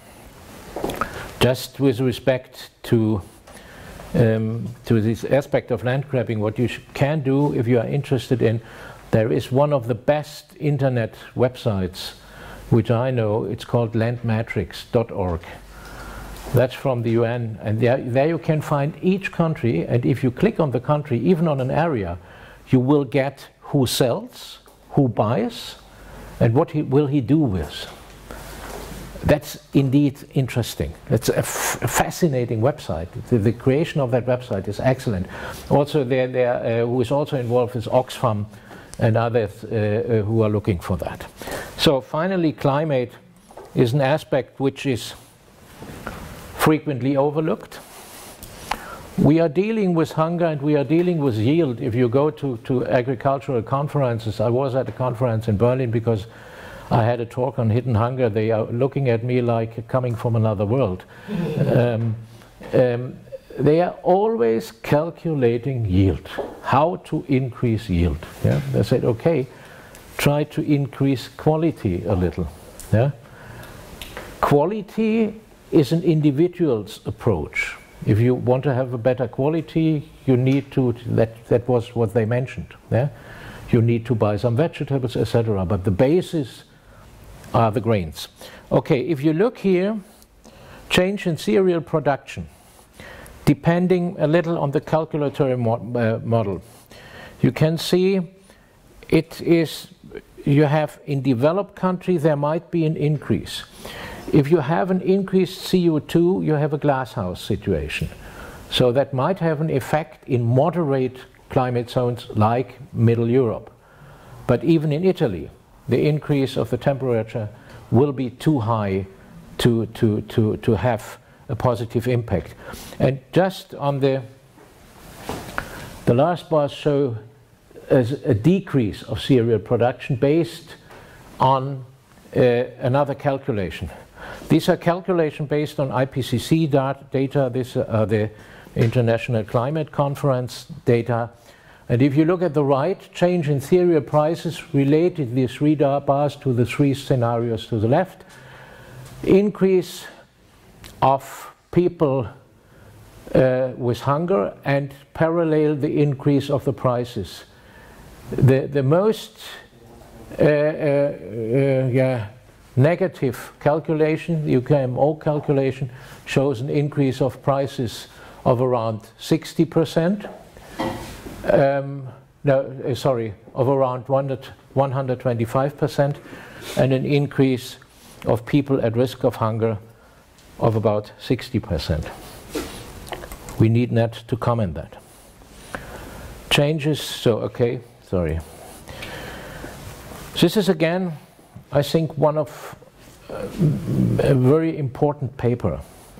just with respect to this aspect of land grabbing, what you can do if you are interested in, there is one of the best internet websites which I know, it's called landmatrix.org. That's from the UN, and there you can find each country, and if you click on the country, even on an area, you will get who sells, who buys, and what will he do with. That's indeed interesting. It's a fascinating website. The creation of that website is excellent. Also, who is also involved is Oxfam and others who are looking for that. So finally, climate is an aspect which is frequently overlooked. We are dealing with hunger and we are dealing with yield. If you go to agricultural conferences, I was at a conference in Berlin because I had a talk on hidden hunger. They are looking at me like coming from another world. They are always calculating yield, how to increase yield. Yeah? They said, okay, try to increase quality a little. Yeah? Quality is an individual's approach. If you want to have a better quality, you need to, that was what they mentioned. Yeah? You need to buy some vegetables, etc. But the basis are the grains. Okay, if you look here, change in cereal production, depending a little on the calculatory model. You can see it is, you have in developed countries there might be an increase. If you have an increased CO2, you have a glasshouse situation. So that might have an effect in moderate climate zones like Middle Europe. But even in Italy, the increase of the temperature will be too high to have a positive impact. And just on the last bars show a decrease of cereal production based on another calculation. These are calculations based on IPCC data. These are the International Climate Conference data. And if you look at the right, change in cereal prices related these 3 bars to the 3 scenarios to the left. Increase of people with hunger and parallel the increase of the prices. The most negative calculation, the UKMO calculation, shows an increase of prices of around 60%. Of around 125%, and an increase of people at risk of hunger of about 60%. We need not to comment that. Changes, This is again, I think, one of a very important paper.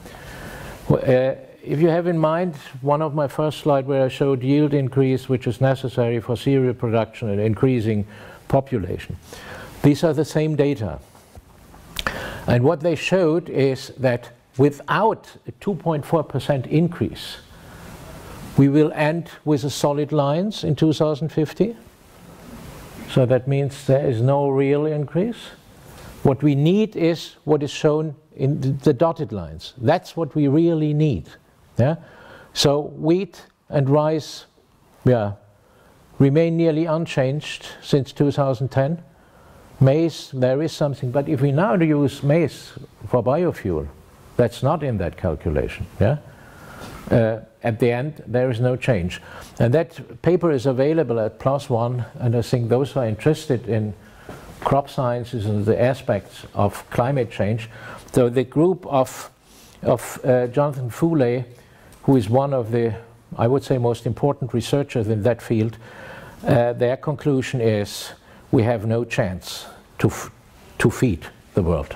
If you have in mind one of my first slides where I showed yield increase, which is necessary for cereal production and increasing population, these are the same data. And what they showed is that without a 2.4% increase, we will end with a solid lines in 2050. So that means there is no real increase. What we need is what is shown in the dotted lines. That's what we really need. Yeah? So wheat and rice remain nearly unchanged since 2010. Maize, there is something, but if we now use maize for biofuel, that's not in that calculation. Yeah? At the end, there is no change. And that paper is available at +1, and I think those who are interested in crop sciences and the aspects of climate change. So the group of Jonathan Fouley, who is one of the, I would say, most important researchers in that field, their conclusion is we have no chance to feed the world.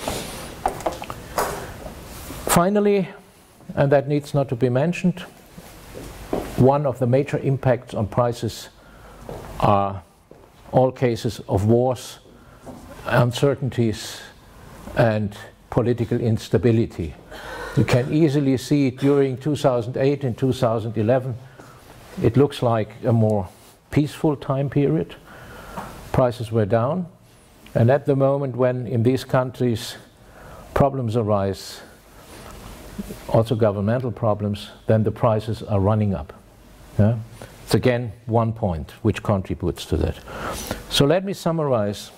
Finally, and that needs not to be mentioned, one of the major impacts on prices are all cases of wars, uncertainties, and political instability. You can easily see during 2008 and 2011, it looks like a more peaceful time period. Prices were down, and at the moment when in these countries problems arise, also governmental problems, then the prices are running up. Yeah? It's again one point which contributes to that. So let me summarize.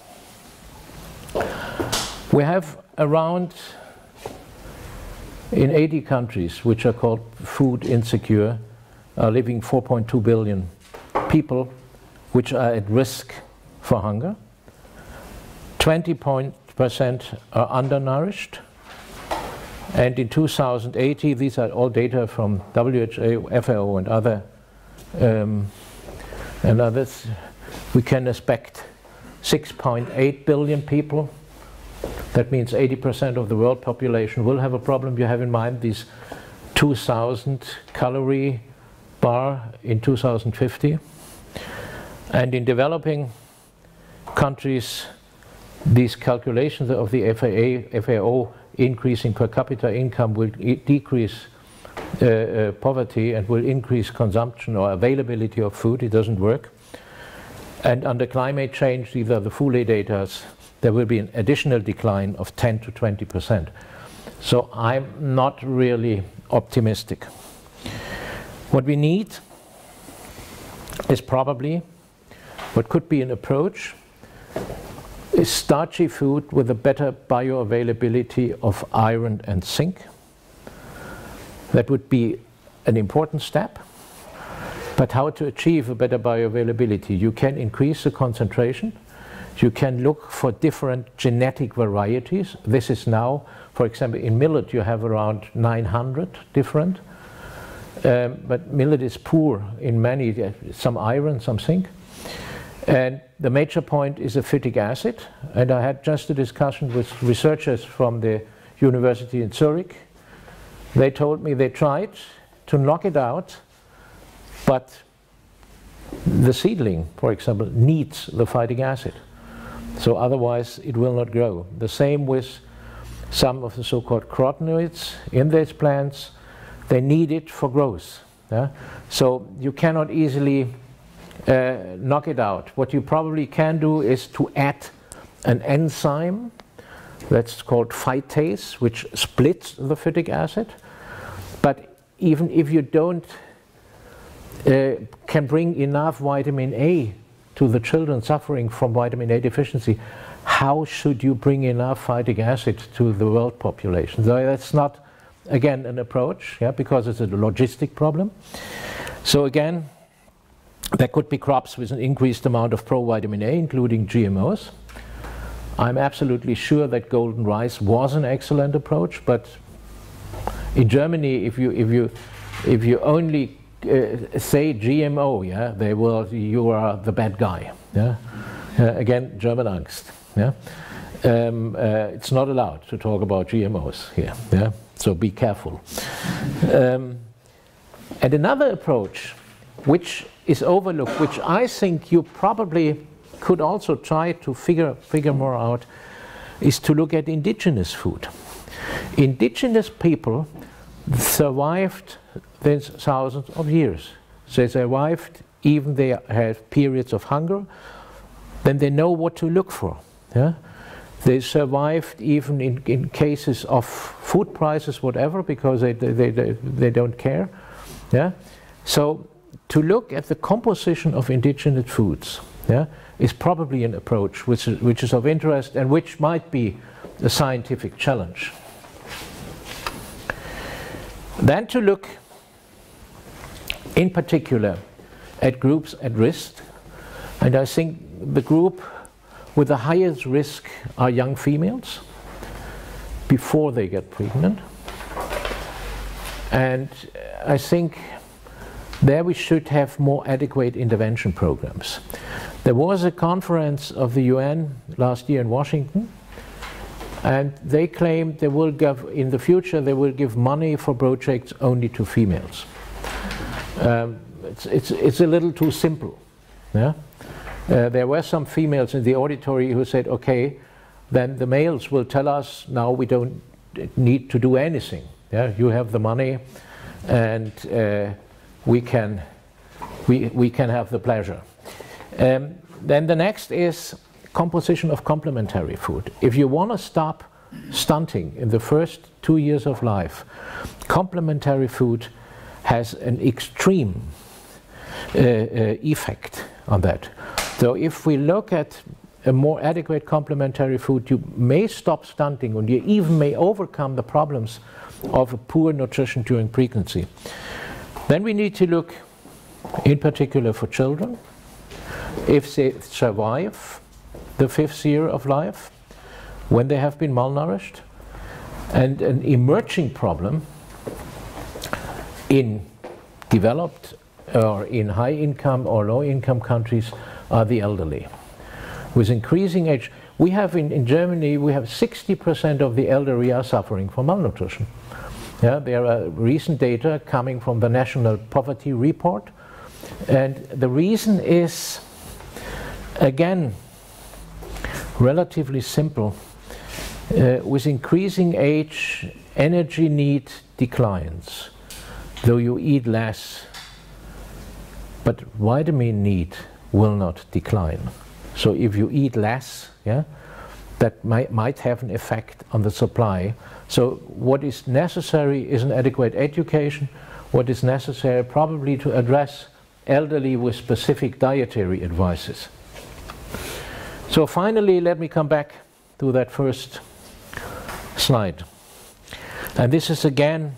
We have around, in 80 countries, which are called food insecure, are living 4.2 billion people which are at risk for hunger. 20% are undernourished. And in 2080, these are all data from WHO, FAO, and others, we can expect 6.8 billion people. That means 80% of the world population will have a problem. You have in mind these 2,000 calorie bar in 2050. And in developing countries, these calculations of the FAO increasing per capita income will decrease poverty and will increase consumption or availability of food. It doesn't work. And under climate change, these are the Fulé data, there will be an additional decline of 10 to 20%. So I'm not really optimistic. What we need is probably, what could be an approach, is starchy food with a better bioavailability of iron and zinc. That would be an important step. But how to achieve a better bioavailability? You can increase the concentration. You can look for different genetic varieties. This is now, for example, in millet you have around 900 different. But millet is poor in many, some iron, some zinc. And the major point is the phytic acid. And I had just a discussion with researchers from the university in Zurich. They told me they tried to knock it out, but the seedling, for example, needs the phytic acid. So otherwise it will not grow. The same with some of the so-called carotenoids in these plants. They need it for growth. Yeah? So you cannot easily knock it out. What you probably can do is to add an enzyme that's called phytase, which splits the phytic acid. But even if you don't can bring enough vitamin A to the children suffering from vitamin A deficiency, how should you bring enough phytic acid to the world population? So that's not, again, an approach, yeah, because it's a logistic problem. So again, there could be crops with an increased amount of provitamin A, including GMOs. I'm absolutely sure that golden rice was an excellent approach, but in Germany, if you only say GMO, yeah, they will, you are the bad guy. Yeah, again, German Angst. Yeah, it's not allowed to talk about GMOs here. Yeah, so be careful. And another approach, which is overlooked, which I think you probably could also try to figure more out, is to look at indigenous food. Indigenous people survived these thousands of years. They survived, even they had periods of hunger, then they know what to look for. Yeah? They survived even in cases of food prices, whatever, because they don't care. Yeah? So to look at the composition of indigenous foods, yeah, is probably an approach which is of interest and which might be a scientific challenge. Then to look in particular at groups at risk, and I think the group with the highest risk are young females before they get pregnant. And I think there we should have more adequate intervention programs. There was a conference of the UN last year in Washington, and they claimed they will give, in the future, they will give money for projects only to females. It's a little too simple. Yeah? There were some females in the auditory who said, okay, then the males will tell us, now we don't need to do anything. Yeah? You have the money, and we can have the pleasure. Then the next is composition of complementary food. If you want to stop stunting in the first 2 years of life, complementary food has an extreme effect on that. So if we look at a more adequate complementary food, you may stop stunting, and you even may overcome the problems of poor nutrition during pregnancy. Then we need to look in particular for children, if they survive the 5th year of life, when they have been malnourished. And an emerging problem in developed or in high income or low income countries are the elderly. With increasing age, we have in Germany, we have 60% of the elderly are suffering from malnutrition. Yeah, there are recent data coming from the National Poverty Report, and the reason is, again, relatively simple. With increasing age, energy need declines, though you eat less, but vitamin need will not decline. So if you eat less, yeah, that might have an effect on the supply. So what is necessary is an adequate education. What is necessary probably to address elderly with specific dietary advices. So finally, let me come back to that first slide. And this is again,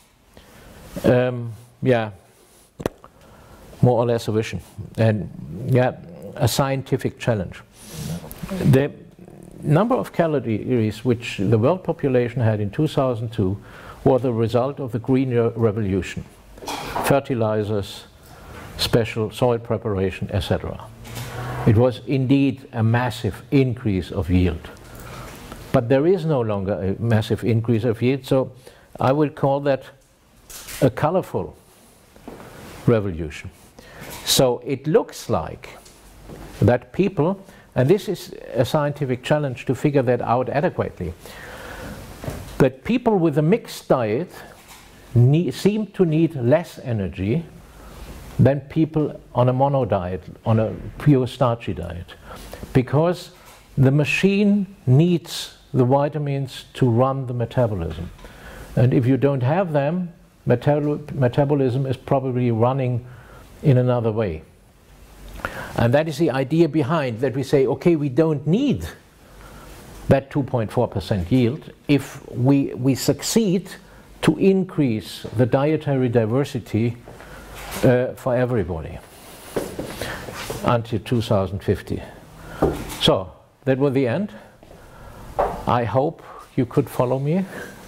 yeah, more or less a vision, and yeah, a scientific challenge. The number of calories which the world population had in 2002 were the result of the Green Revolution. Fertilizers, special soil preparation, etc. It was indeed a massive increase of yield. But there is no longer a massive increase of yield, so I would call that a colorful revolution. So it looks like that people, and this is a scientific challenge to figure that out adequately, that people with a mixed diet seem to need less energy than people on a mono diet, on a pure starchy diet, because the machine needs the vitamins to run the metabolism. And if you don't have them, metabolism is probably running in another way. And that is the idea behind that we say, okay, we don't need that 2.4% yield if we succeed to increase the dietary diversity for everybody until 2050. So that was the end. I hope you could follow me.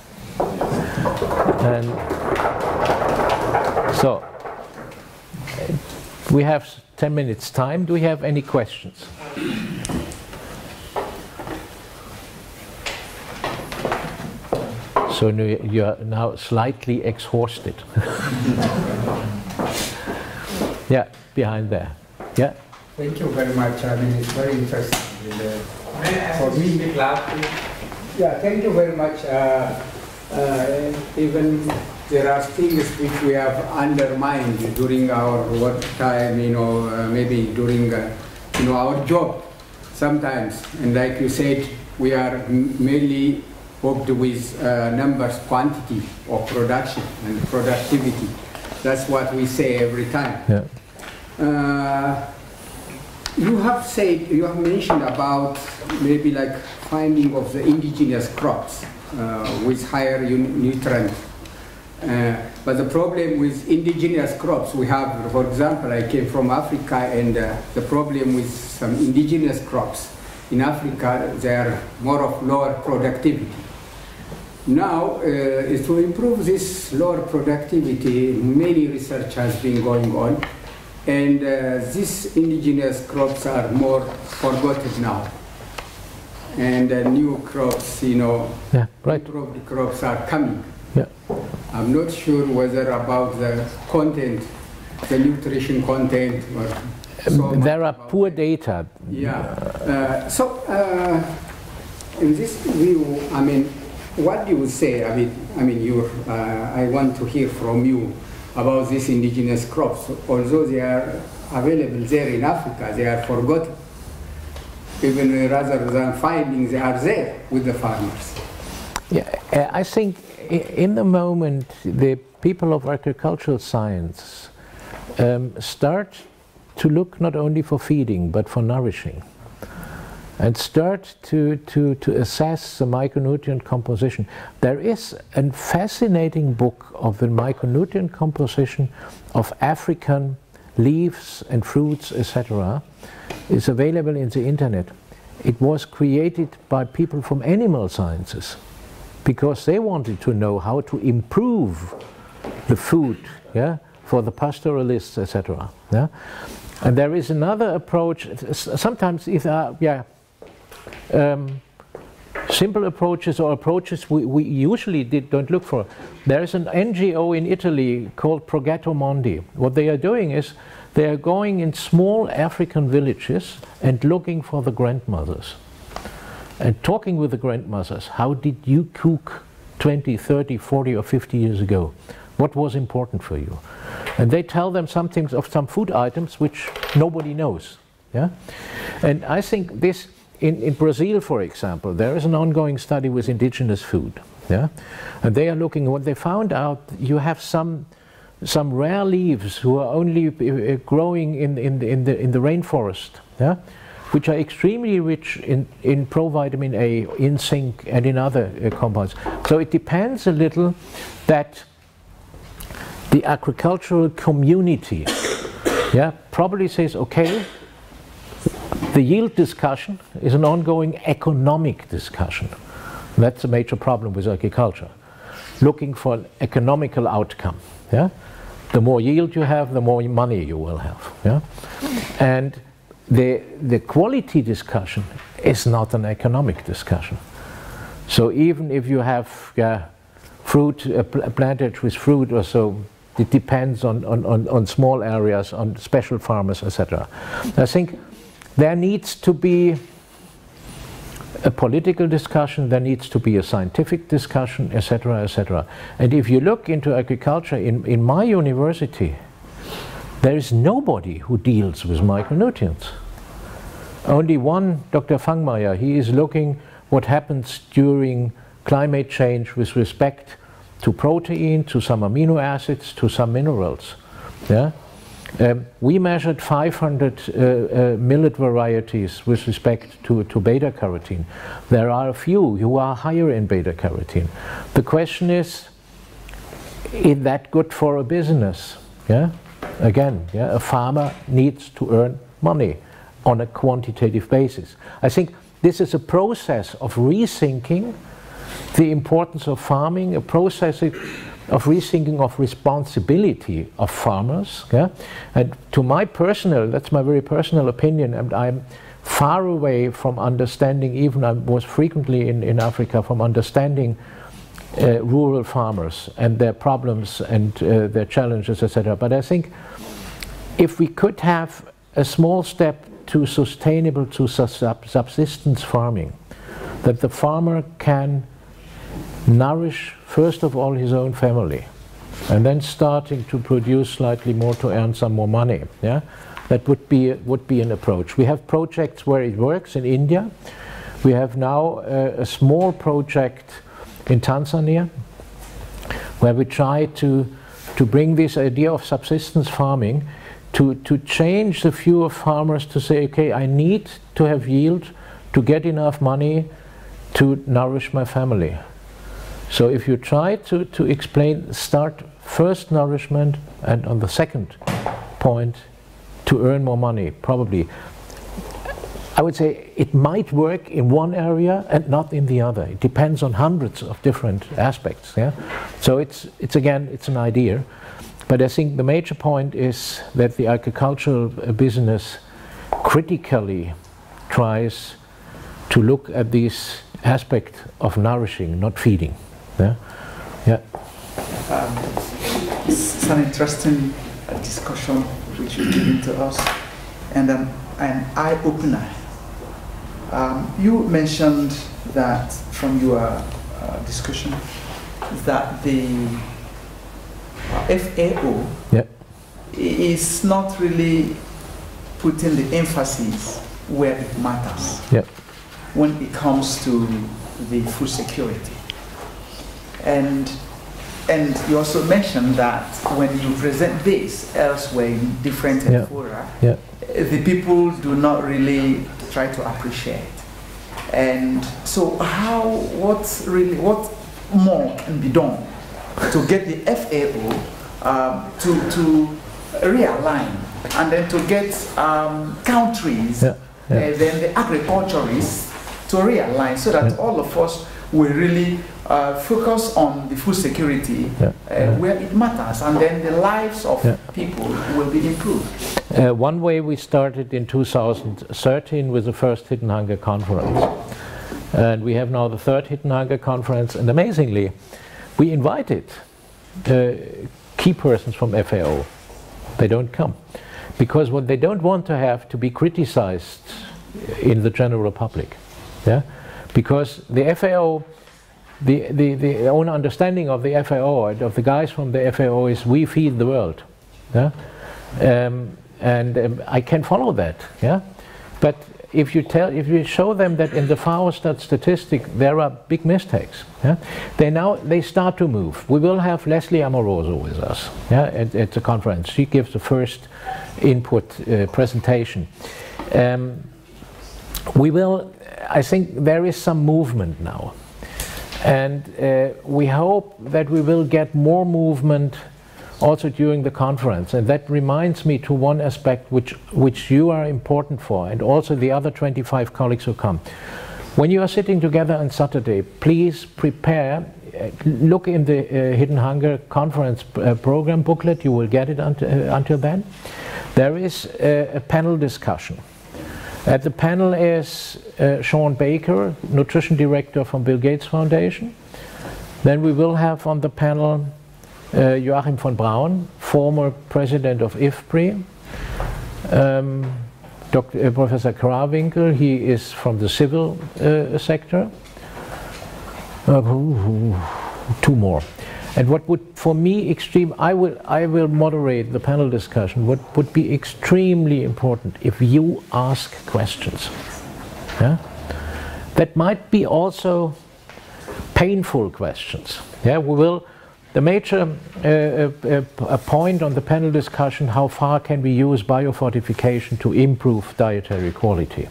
And so we have 10 minutes time. Do we have any questions? So you are now slightly exhausted. Yeah, behind there. Yeah. Thank you very much. I mean, it's very interesting. For me, yeah, thank you very much. Even there are things which we have undermined during our work time, maybe during, our job sometimes. And like you said, we are mainly hooked with numbers, quantity of production and productivity. That's what we say every time. Yeah. You have mentioned about maybe like finding of the indigenous crops with higher nutrient. But the problem with indigenous crops, we have, for example, I came from Africa, and the problem with some indigenous crops in Africa, they are more of lower productivity. Now, to improve this lower productivity, many research has been going on, and these indigenous crops are more forgotten now. And new crops, yeah, right. improved crops are coming. Yeah. I'm not sure whether about the content, the nutrition content, or so there are poor data. Yeah. In this view, I mean, what do you say? I want to hear from you about these indigenous crops. Although they are available there in Africa, they are forgotten. Even rather than finding, they are there with the farmers. Yeah, I think in the moment the people of agricultural science start to look not only for feeding but for nourishing, and start to assess the micronutrient composition. There is a fascinating book of the micronutrient composition of African leaves and fruits, etc. It's available in the internet. It was created by people from animal sciences because they wanted to know how to improve the food, yeah, for the pastoralists, etc. Yeah? And there is another approach. Sometimes these are simple approaches or approaches we usually don't look for. There is an NGO in Italy called Progetto Mondi. What they are doing is they are going in small African villages and looking for the grandmothers. and talking with the grandmothers, how did you cook 20, 30, 40 or 50 years ago? What was important for you? And they tell them some things of some food items which nobody knows. Yeah? And I think this, in Brazil, for example, there is an ongoing study with indigenous food. Yeah? And they are looking, what they found out, you have some rare leaves who are only growing in the rainforest, yeah? Which are extremely rich in provitamin A, in zinc, and in other compounds. So it depends a little that the agricultural community, yeah, probably says, okay, the yield discussion is an ongoing economic discussion. That's a major problem with agriculture. Looking for an economical outcome. Yeah? The more yield you have, the more money you will have. Yeah? And the quality discussion is not an economic discussion. So even if you have fruit, a plantage with fruit or so, it depends on small areas, on special farmers, etc. I think there needs to be a political discussion, there needs to be a scientific discussion, etc., etc. And if you look into agriculture in my university, there is nobody who deals with micronutrients. Only one, Dr. Fangmeier, he is looking what happens during climate change with respect to protein, to some amino acids, to some minerals. Yeah? We measured 500 millet varieties with respect to beta carotene. There are a few who are higher in beta carotene. The question is that good for a business? Yeah? Again, yeah, a farmer needs to earn money on a quantitative basis. I think this is a process of rethinking the importance of farming, a process of rethinking of responsibility of farmers. Yeah? And to my personal, that's my very personal opinion, and I'm far away from understanding, even I was frequently in Africa, from understanding rural farmers and their problems and their challenges, etc. But I think if we could have a small step to sustainable, to subsistence farming, that the farmer can nourish first of all his own family and then starting to produce slightly more to earn some more money. Yeah? That would be an approach. We have projects where it works in India. We have now a small project in Tanzania where we try to bring this idea of subsistence farming to change the view of farmers to say, okay, I need to have yield to get enough money to nourish my family. So if you try to explain, start first nourishment and on the second point to earn more money, probably. I would say it might work in one area and not in the other. It depends on hundreds of different aspects. Yeah? So it's again, it's an idea. But I think the major point is that the agricultural business critically tries to look at this aspect of nourishing, not feeding. Yeah. Yeah. It's an interesting discussion which you've given to us, and an eye-opener. You mentioned that from your discussion that the FAO is not really putting the emphasis where it matters when it comes to the food security. And you also mentioned that when you present this elsewhere in different fora, the people do not really try to appreciate. And so what more can be done to get the FAO to realign and then to get countries and then the agriculturists to realign so that all of us will really focus on the food security where it matters, and then the lives of people will be improved. One way we started in 2013 with the first Hidden Hunger Conference. And we have now the third Hidden Hunger Conference, and amazingly, we invited key persons from FAO. They don't come. Because what they don't want to have to be criticized in the general public. Yeah? because the FAO, the own understanding of the FAO, of the guys from the FAO, is we feed the world. Yeah? I can follow that. Yeah? But if you show them that in the FAO statistic there are big mistakes, yeah? They start to move. We will have Leslie Amoroso with us, yeah, at the conference. She gives the first input presentation. I think there is some movement now, and we hope that we will get more movement also during the conference. And that reminds me to one aspect which you are important for, and also the other 25 colleagues who come. When you are sitting together on Saturday, please prepare, look in the Hidden Hunger conference program booklet. You will get it until then. There is a panel discussion. At the panel is Sean Baker, Nutrition Director from Bill Gates Foundation. Then we will have on the panel Joachim von Braun, former president of IFPRI. Professor Krawinkel, he is from the civil sector. Two more. And what would, for me, I will moderate the panel discussion. What would be extremely important if you ask questions. Yeah? That might be also painful questions. Yeah, we will. The major point on the panel discussion: how far can we use biofortification to improve dietary quality?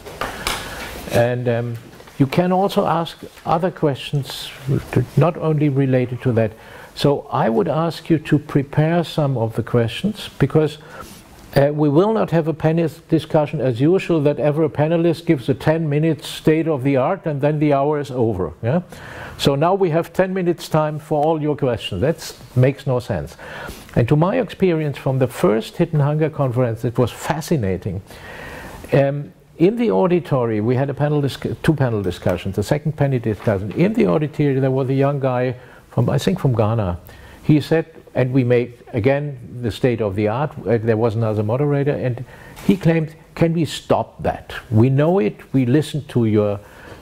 And you can also ask other questions, not only related to that. So I would ask you to prepare some of the questions, because we will not have a panel discussion as usual, that every panelist gives a 10-minute state of the art and then the hour is over. Yeah? So now we have 10 minutes time for all your questions. That makes no sense. And to my experience from the first Hidden Hunger conference, it was fascinating. In the auditory, we had a two panel discussions. The second panel discussion, in the auditory, there was a young guy from, I think, from Ghana. He said, and we made again the state of the art. There was another moderator, and he claimed, "Can we stop that? We know it. We listened to your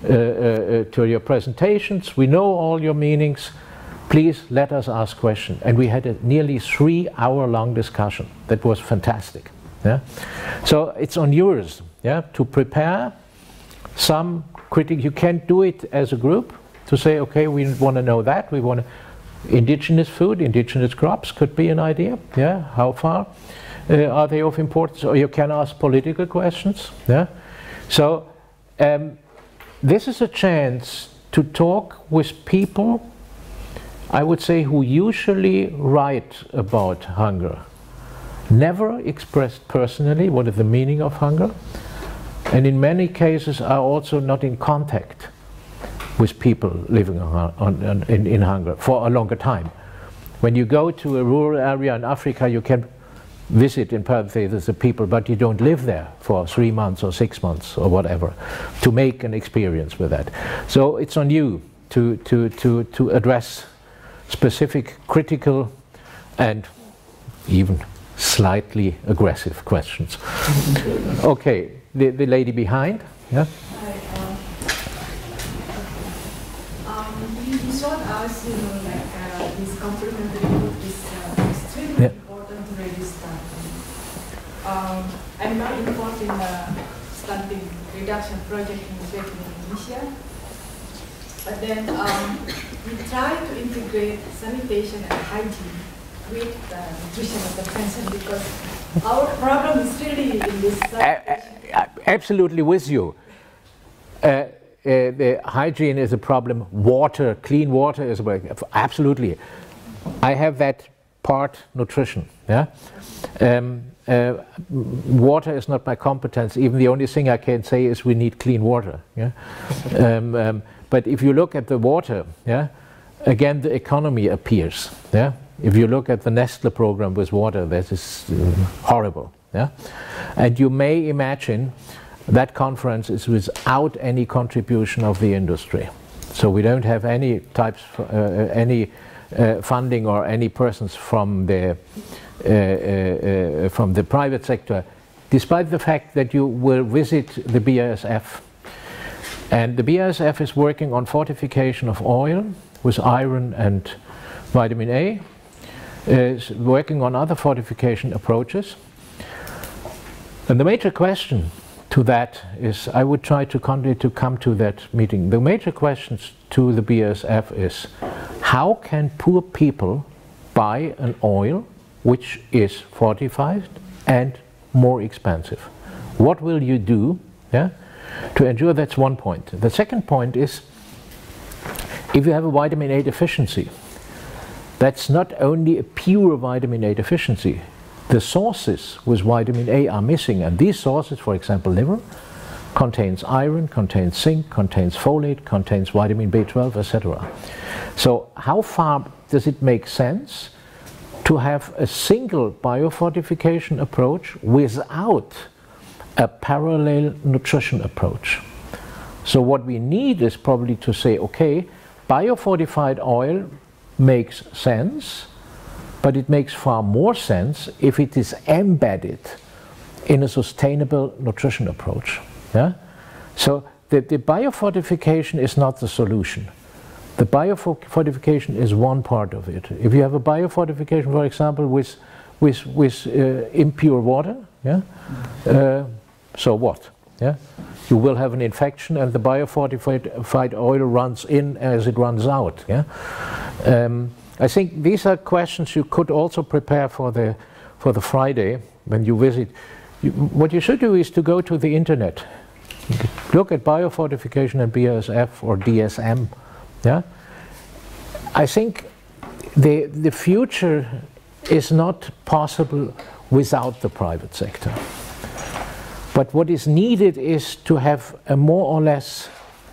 presentations. We know all your meanings. Please let us ask questions." And we had a nearly 3-hour-long discussion. That was fantastic. Yeah? So it's on yours, yeah, to prepare some critique. You can't do it as a group to say, okay, we want to know that. We want to. Indigenous food, indigenous crops could be an idea. Yeah, how far are they of importance? Or you can ask political questions. Yeah, so this is a chance to talk with people, I would say, who usually write about hunger, never expressed personally what is the meaning of hunger, and in many cases are also not in contact with people living in hunger for a longer time. When you go to a rural area in Africa, you can visit in parentheses the people, but you don't live there for 3 months or 6 months or whatever to make an experience with that. So it's on you to address specific, critical, and even slightly aggressive questions. Okay, the lady behind. Yeah. You showed us, this complementary food is extremely important to register. I'm not involved in the stunting reduction project in Indonesia, but then we try to integrate sanitation and hygiene with the nutrition of the person, because our problem is really in this sanitation. Absolutely with you. The hygiene is a problem. Water, clean water is a problem. Absolutely. I have that part, nutrition. Yeah. Water is not my competence. Even the only thing I can say is we need clean water. Yeah. But if you look at the water, yeah, again the economy appears. Yeah. If you look at the Nestle program with water, that is horrible. Yeah. And you may imagine that conference is without any contribution of the industry. So we don't have any types, funding or any persons from the private sector, despite the fact that you will visit the BASF. And the BASF is working on fortification of oil with iron and vitamin A, is working on other fortification approaches. And the major question to that is, I would try to come to that meeting. The major questions to the BASF is, how can poor people buy an oil which is fortified and more expensive? What will you do, yeah, to ensure? That's one point. The second point is, if you have a vitamin A deficiency, that's not only a pure vitamin A deficiency. The sources with vitamin A are missing, and these sources, for example liver, contains iron, contains zinc, contains folate, contains vitamin B12, etc. So how far does it make sense to have a single biofortification approach without a parallel nutrition approach? So what we need is probably to say, okay, biofortified oil makes sense, but it makes far more sense if it is embedded in a sustainable nutrition approach. Yeah? So the biofortification is not the solution. The biofortification is one part of it. If you have a biofortification, for example, with impure water, yeah, so what? Yeah? You will have an infection, and the biofortified oil runs in as it runs out. Yeah? I think these are questions you could also prepare for the Friday when you visit. What you should do is to go to the internet, look at biofortification and BASF or DSM. Yeah, I think the future is not possible without the private sector. But what is needed is to have a more or less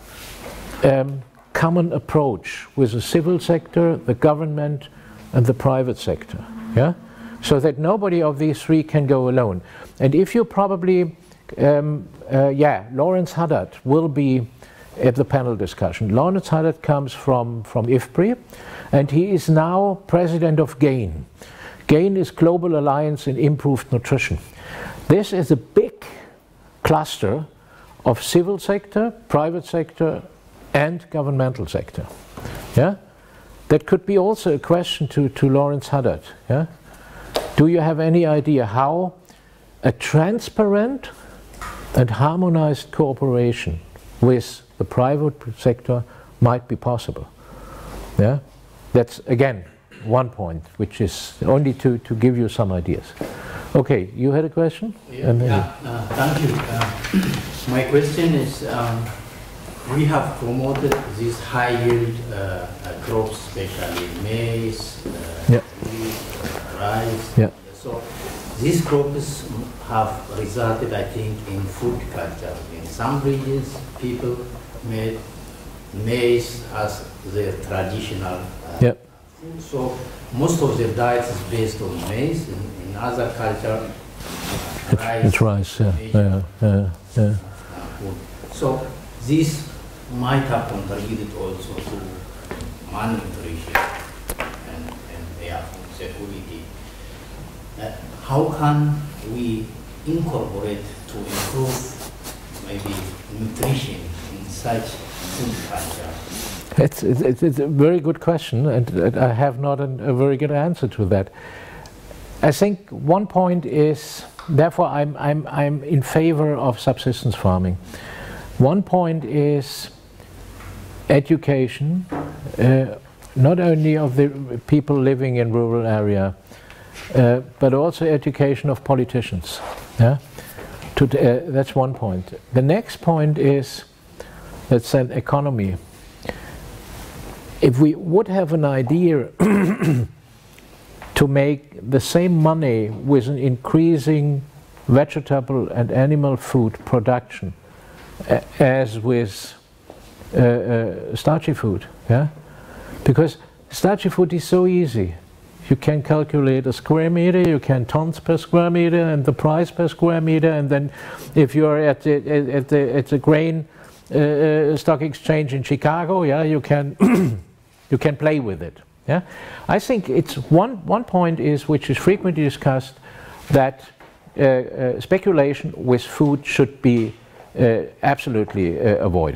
common approach with the civil sector, the government, and the private sector. Yeah, so that nobody of these three can go alone. And if you probably, Lawrence Haddad will be at the panel discussion. Lawrence Haddad comes from IFPRI, and he is now president of GAIN. GAIN is Global Alliance in Improved Nutrition. This is a big cluster of civil sector, private sector, and governmental sector. Yeah, that could be also a question to Lawrence Haddad. Yeah, do you have any idea how a transparent and harmonized cooperation with the private sector might be possible? Yeah, that's again one point, which is only to give you some ideas. Okay, you had a question? Yeah, thank you. My question is, we have promoted these high yield crops, especially maize, wheat, rice. Yeah. So these crops have resulted, I think, in food culture. In some regions, people made maize as their traditional food. So most of their diet is based on maize. In other culture, rice. It's rice, yeah. So this might have contributed also to malnutrition and food security. How can we incorporate to improve maybe nutrition in such food culture? It's a very good question, and I have not a very good answer to that. I think one point is, therefore I'm in favor of subsistence farming. One point is education, not only of the people living in rural area, but also education of politicians. Yeah? That's one point. The next point is, let's say, economy. If we would have an idea to make the same money with an increasing vegetable and animal food production as with starchy food, yeah? Because starchy food is so easy. You can calculate a square meter, you can tons per square meter, and the price per square meter, and then if you're at the grain stock exchange in Chicago, yeah, you can you can play with it. Yeah, I think it's one point is, which is frequently discussed, that speculation with food should be absolutely avoided.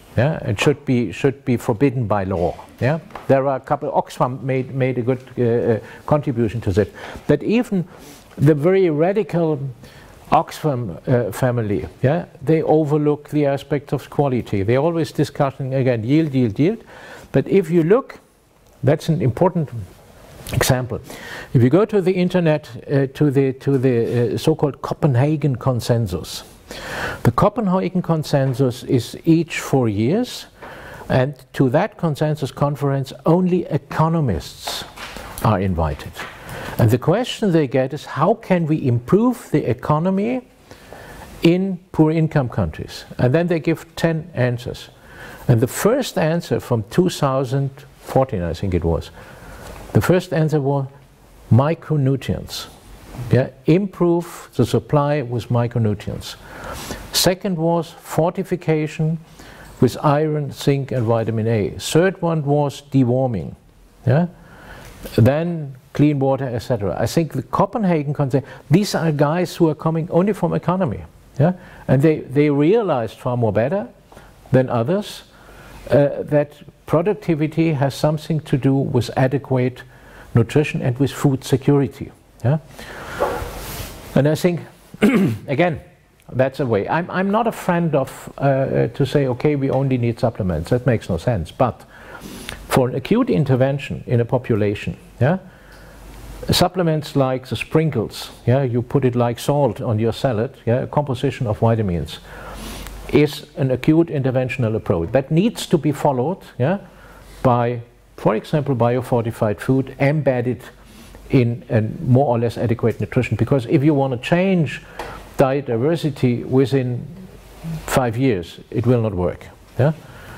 Yeah, it should be forbidden by law. Yeah, there are a couple. Oxfam made a good contribution to that. But even the very radical Oxfam family, yeah, they overlook the aspect of quality. They're always discussing again yield, yield, yield. But if you look, that's an important example. If you go to the internet to the so-called Copenhagen consensus. The Copenhagen consensus is each 4 years, and to that consensus conference only economists are invited. And the question they get is, how can we improve the economy in poor income countries? And then they give 10 answers. And the first answer from 2014, I think it was, the first answer was micronutrients. Yeah, improve the supply with micronutrients. Second was fortification with iron, zinc and vitamin A. Third one was deworming. Yeah? Then clean water, etc. I think the Copenhagen consensus, these are guys who are coming only from economy. Yeah? And they realized far more better than others that productivity has something to do with adequate nutrition and with food security. Yeah? And I think, again, that's a way. I'm not a friend of to say, okay, we only need supplements. That makes no sense. But for an acute intervention in a population, yeah, supplements like the sprinkles, yeah, you put it like salt on your salad, yeah, a composition of vitamins, is an acute interventional approach that needs to be followed, yeah, by, for example, biofortified food embedded in a more or less adequate nutrition. Because if you want to change diet diversity within 5 years, it will not work. Yeah?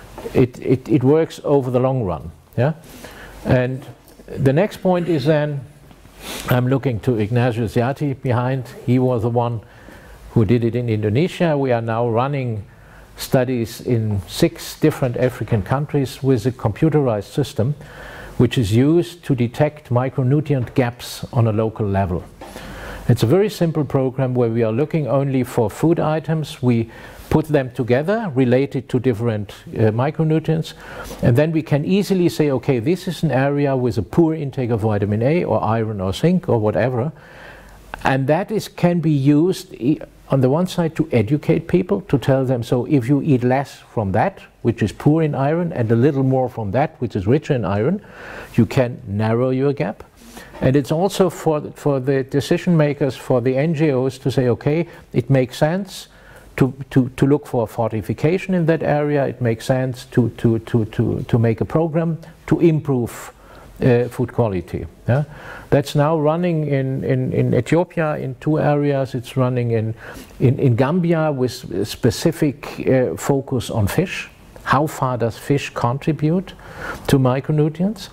It works over the long run. Yeah? And the next point is then, I'm looking to Ignatius Yati behind. He was the one who did it in Indonesia. We are now running studies in 6 different African countries with a computerized system which is used to detect micronutrient gaps on a local level. It's a very simple program where we are looking only for food items. We put them together, related to different micronutrients, and then we can easily say, okay, this is an area with a poor intake of vitamin A or iron or zinc or whatever, and that can be used on the one side to educate people, to tell them, so if you eat less from that, which is poor in iron, and a little more from that, which is richer in iron, you can narrow your gap. And it's also for the decision makers, for the NGOs to say, okay, it makes sense to look for fortification in that area. It makes sense to make a program to improve food quality. Yeah? That's now running in Ethiopia in 2 areas. It's running in Gambia with specific focus on fish. How far does fish contribute to micronutrients?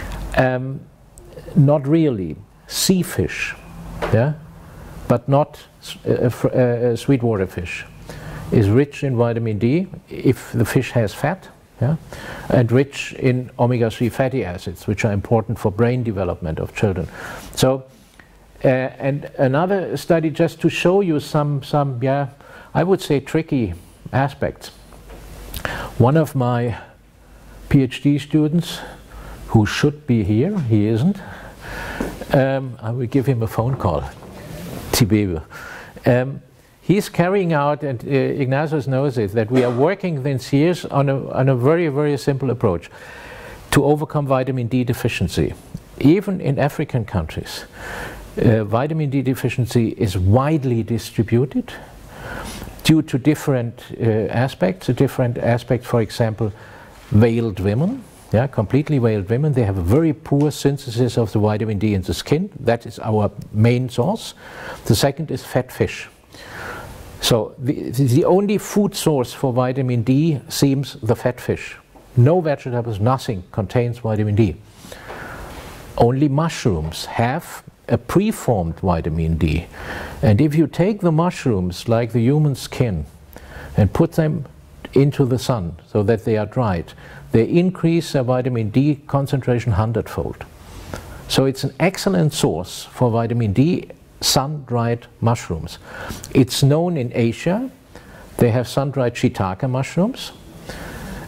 Not really. Sea fish, yeah? But not sweetwater fish, is rich in vitamin D if the fish has fat. Yeah? And rich in omega-3 fatty acids, which are important for brain development of children. So, and another study just to show you some yeah, I would say tricky aspects. One of my PhD students, who should be here, he isn't, I will give him a phone call, Tibebe. He's carrying out, and Ignatius knows it, that we are working these years on a very, very simple approach to overcome vitamin D deficiency. Even in African countries, vitamin D deficiency is widely distributed due to different aspects. A different aspect, for example, veiled women. Yeah, completely veiled women, they have a very poor synthesis of the vitamin D in the skin. That is our main source. The second is fat fish. So the only food source for vitamin D seems the fat fish. No vegetables, nothing contains vitamin D. Only mushrooms have a preformed vitamin D. And if you take the mushrooms, like the human skin, and put them into the sun so that they are dried, they increase their vitamin D concentration 100-fold. So it's an excellent source for vitamin D, sun-dried mushrooms. It's known in Asia. They have sun-dried shiitake mushrooms.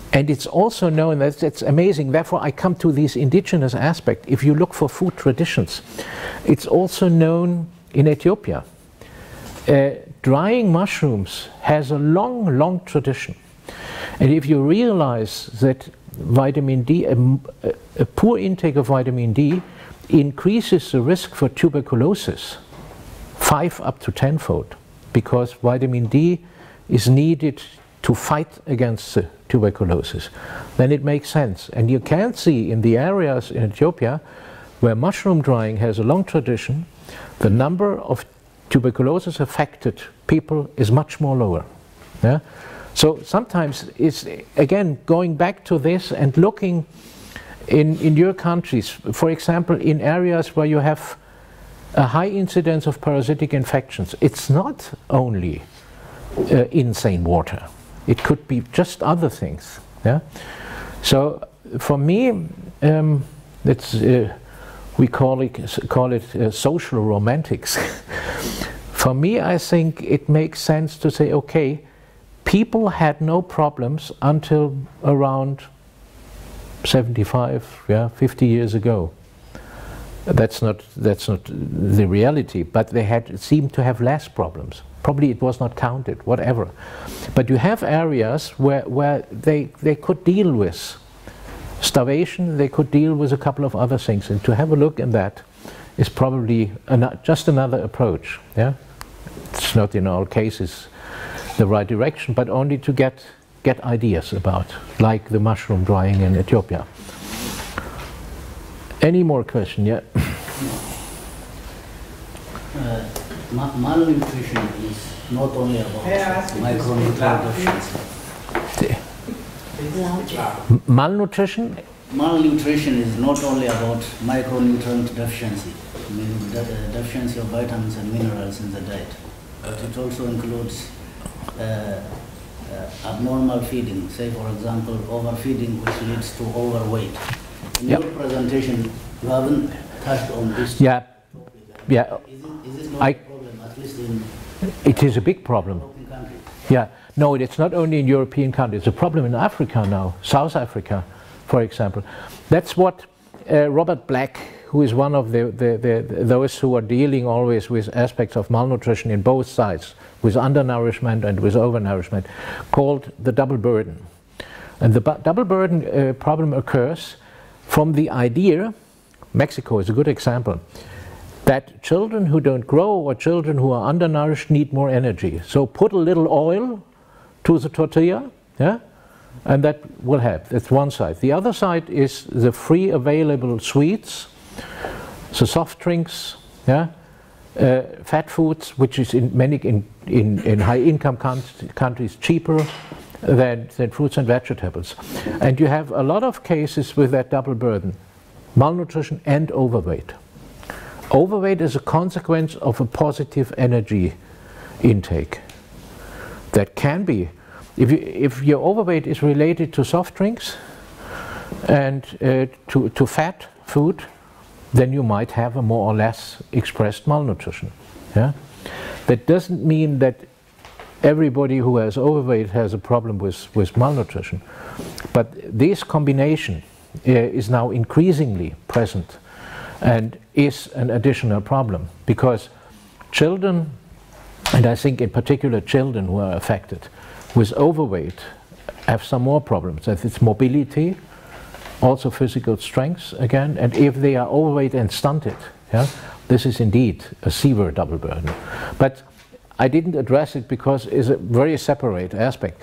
And it's also known, that's amazing, therefore I come to this indigenous aspect. If you look for food traditions, it's also known in Ethiopia. Drying mushrooms has a long, long tradition. And if you realize that vitamin D, a poor intake of vitamin D increases the risk for tuberculosis 5 up to 10-fold, because vitamin D is needed to fight against tuberculosis, then it makes sense. And you can see in the areas in Ethiopia where mushroom drying has a long tradition, the number of tuberculosis affected people is much more lower. Yeah? So sometimes it's, again, going back to this and looking in your countries, for example, in areas where you have a high incidence of parasitic infections, it's not only insane water. It could be just other things. Yeah? So for me, it's, we call it social romantics. For me, I think it makes sense to say, okay, people had no problems until around 75, 50 years ago. That's not the reality, but they seemed to have less problems. Probably it was not counted, whatever. But you have areas where they could deal with starvation, they could deal with a couple of other things, and to have a look in that is probably just another approach. Yeah, it's not in all cases the right direction, but only to get ideas about, like the mushroom drying in Ethiopia. Any more questions? Yeah. Malnutrition is not only about micronutrient deficiency. Malnutrition? Malnutrition is not only about micronutrient deficiency, I mean the deficiency of vitamins and minerals in the diet, but it also includes abnormal feeding, say for example overfeeding, which leads to overweight. In your presentation, you haven't touched on this. Yeah. Yeah. Is it not a problem, at least in it is a big problem. European countries? Yeah. No, it's not only in European countries. It's a problem in Africa now, South Africa, for example. That's what Robert Black, who is one of those who are dealing always with aspects of malnutrition in both sides, with undernourishment and with overnourishment, called the double burden. And the double burden problem occurs from the idea, Mexico is a good example, that children who don't grow or children who are undernourished need more energy. So put a little oil to the tortilla, yeah, and that will help. That's one side. The other side is the free available sweets, the soft drinks, yeah, fat foods, which is in many in high income countries cheaper than fruits and vegetables. And you have a lot of cases with that double burden, malnutrition and overweight. Overweight is a consequence of a positive energy intake. That can be, if your overweight is related to soft drinks and to fat food, then you might have a more or less expressed malnutrition. Yeah? That doesn't mean that everybody who has overweight has a problem with malnutrition. But this combination is now increasingly present and is an additional problem, because children, and I think in particular children who are affected with overweight, have some more problems. That it's mobility, also physical strength again, and if they are overweight and stunted, yeah, this is indeed a severe double burden. But I didn't address it because it's a very separate aspect.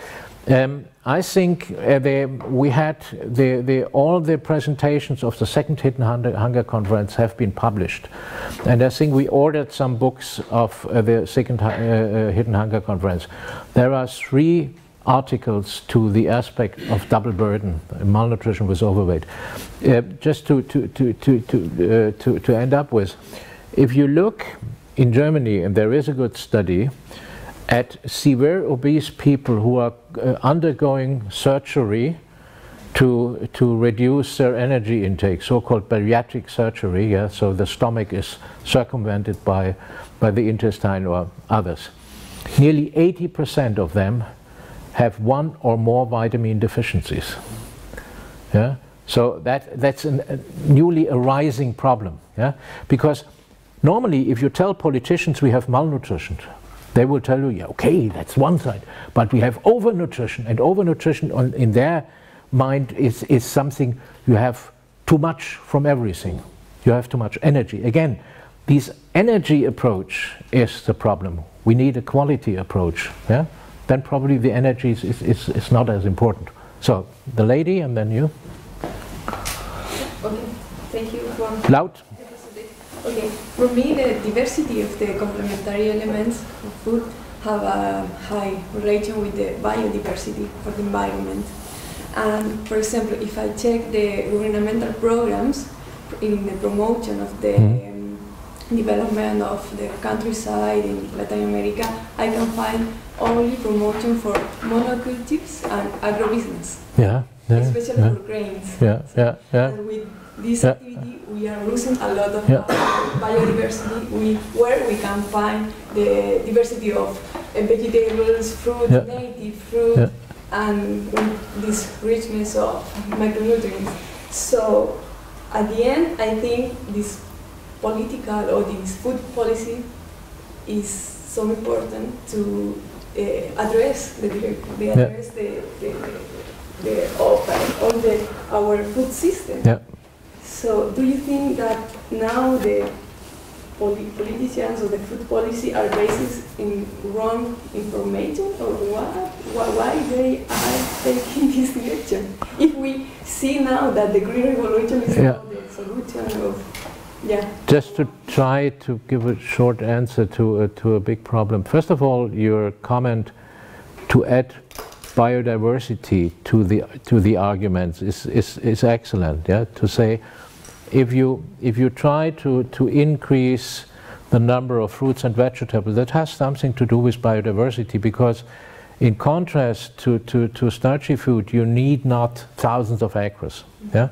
I think we had all the presentations of the second Hidden Hunger Conference have been published, and I think we ordered some books of the second Hidden Hunger Conference. There are 3 articles to the aspect of double burden, malnutrition with overweight. Just to end up with, if you look in Germany, and there is a good study, at severe obese people who are undergoing surgery to reduce their energy intake, so-called bariatric surgery, yeah? So the stomach is circumvented by the intestine or others. Nearly 80% of them have one or more vitamin deficiencies. Yeah? So that's a newly arising problem. Yeah? Because normally if you tell politicians we have malnutrition, they will tell you, yeah, okay, that's one side, but we have overnutrition, and overnutrition in their mind is something you have too much from everything. You have too much energy. Again, this energy approach is the problem. We need a quality approach. Yeah? Then probably the energy is not as important. So the lady and then you. Okay, thank you for loud. Okay, for me the diversity of the complementary elements of food have a high relation with the biodiversity for the environment. And for example, if I check the governmental programs in the promotion of the development of the countryside in Latin America, I can find only promotion for monocultures and agrobusiness. Yeah. Especially for grains. And with this activity, we are losing a lot of biodiversity, where we can find the diversity of vegetables, fruit, native fruit, and this richness of micronutrients. So, at the end, I think this political or this food policy is so important to address our food system. Yeah. So, do you think that now the politicians or the food policy are based in wrong information, or why they are taking this direction? If we see now that the green revolution is not the solution of, Just to try to give a short answer to a big problem. First of all, your comment to add biodiversity to the arguments is excellent. Yeah, to say if you try to increase the number of fruits and vegetables, that has something to do with biodiversity, because in contrast to starchy food, you need not thousands of acres. Yeah.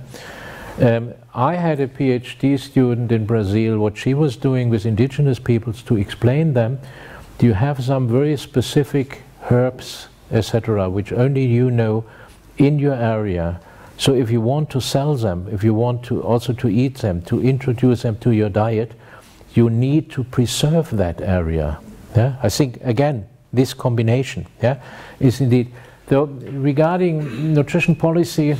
I had a PhD student in Brazil. What she was doing with indigenous peoples to explain them, you have some very specific herbs, etc., which only you know in your area. So if you want to sell them, if you want to also to eat them, to introduce them to your diet, you need to preserve that area. Yeah? I think again this combination is indeed. Though regarding nutrition policy,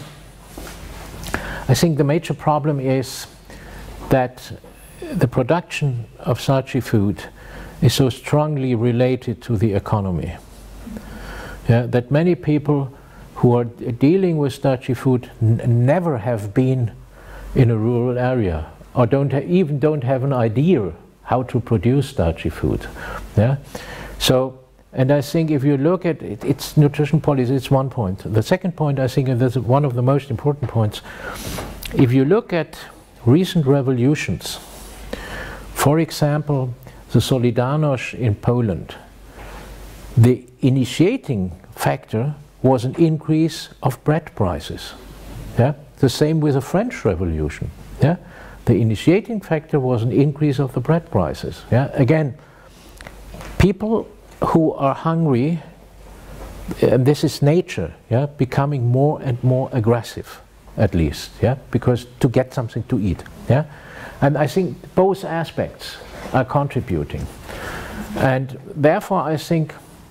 I think the major problem is that the production of starchy food is so strongly related to the economy. Yeah, that many people who are dealing with starchy food never have been in a rural area, or even don't have an idea how to produce starchy food. Yeah? So, and I think if you look at it, it's nutrition policy, it's one point. The second point, I think, and that's one of the most important points, if you look at recent revolutions, for example, the Solidarność in Poland, the initiating factor was an increase of bread prices. Yeah? The same with the French Revolution. Yeah? The initiating factor was an increase of the bread prices. Yeah? Again, people who are hungry, and this is nature, becoming more and more aggressive, at least, because to get something to eat. And I think both aspects are contributing. And therefore I think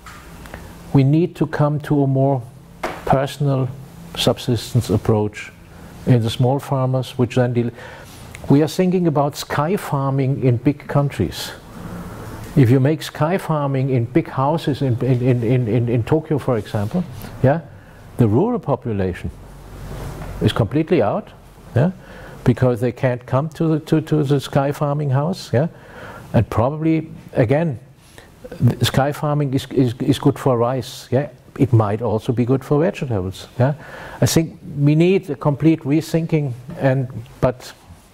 we need to come to a more personal subsistence approach in the small farmers, which then deal. We are thinking about sky farming in big countries. If you make sky farming in big houses in Tokyo, for example, the rural population is completely out, because they can't come to the sky farming house, and probably again, sky farming is good for rice. It might also be good for vegetables. I think we need a complete rethinking, but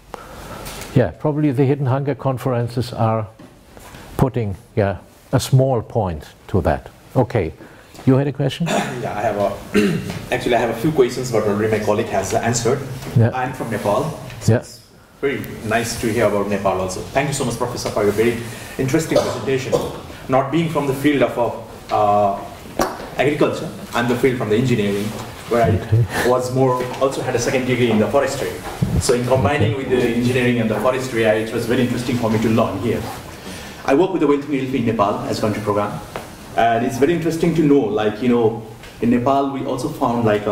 probably the Hidden Hunger conferences are putting a small point to that. Okay, you had a question? Yeah, I have actually I have a few questions, but already my colleague has answered. I'm from Nepal. So it's very nice to hear about Nepal also. Thank you so much, Professor, for your very interesting presentation. Not being from the field of agriculture. I'm the field from the engineering, where I was more, also had a second degree in the forestry. So in combining with the engineering and the forestry, it was very interesting for me to learn here. I work with the Wealth in Nepal as country program. And it's very interesting to know, like, you know, in Nepal, we also found like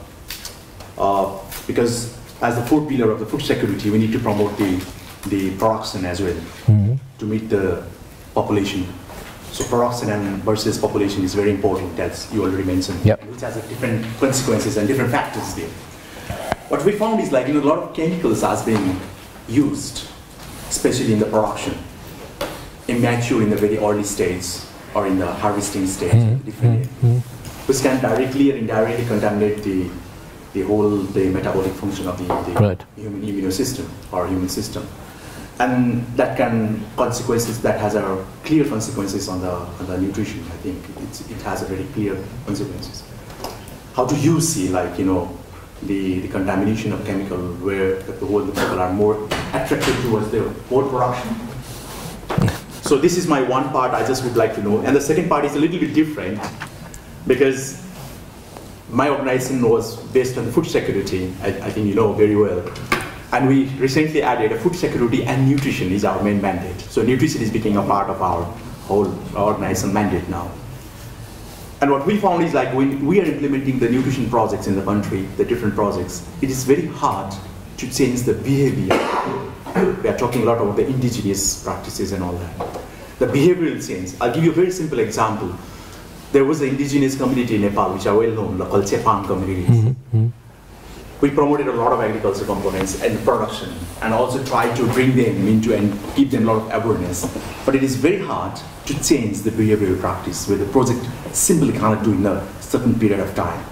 because as the fourth pillar of the food security, we need to promote the production as well to meet the population. So production and versus population is very important, as you already mentioned, which has different consequences and different factors there. What we found is like, you know, a lot of chemicals has been used, especially in the production, immature in the very early stage or in the harvesting stage, which can directly or indirectly contaminate the whole metabolic function of the human immune system or human system. And that can that has a clear consequences on the nutrition. I think it has a very clear consequences. How do you see, like, you know, the contamination of chemical where the people are more attracted towards the whole production? So this is my one part I just would like to know. And the second part is a little bit different because my organization was based on the food security, I think you know very well. And we recently added a food security and nutrition is our main mandate. So nutrition is becoming a part of our whole organization mandate now. And what we found is like when we are implementing the nutrition projects in the country, the different projects, it is very hard to change the behavior. We are talking a lot about the indigenous practices and all that. The behavioral change. I'll give you a very simple example. There was an indigenous community in Nepal, which are well known, the Chepan communities. We promoted a lot of agriculture components and production, and also tried to bring them into and give them a lot of awareness. But it is very hard to change the behavioral practice where the project simply cannot do in a certain period of time.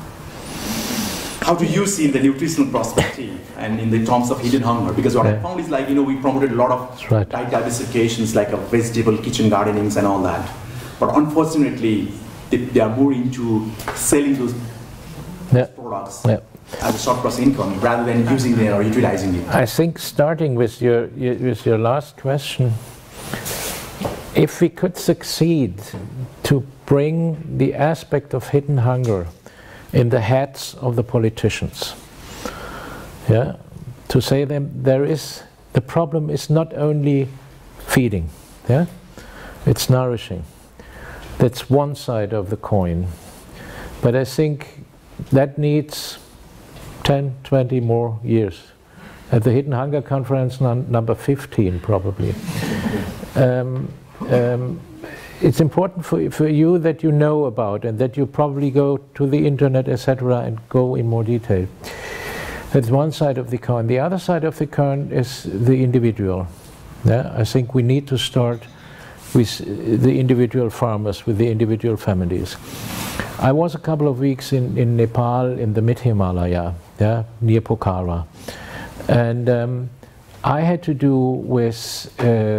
How do you see in the nutritional perspective and in the terms of hidden hunger? Because what I found is like, you know, we promoted a lot of diet diversifications like a vegetable kitchen gardenings and all that. But unfortunately, they are more into selling those products as a short-cross income rather than using them or utilizing it. I think starting with your last question, if we could succeed to bring the aspect of hidden hunger in the heads of the politicians, to say them the problem is not only feeding, it's nourishing. That's one side of the coin. But I think that needs 10, 20 more years. At the Hidden Hunger Conference number 15 probably. It's important for you that you know about and that you probably go to the internet, etc., and go in more detail. That's one side of the coin. The other side of the coin is the individual. I think we need to start with the individual farmers, with the individual families. I was a couple of weeks in Nepal, in the mid-Himalaya, near Pokhara. And I had to do with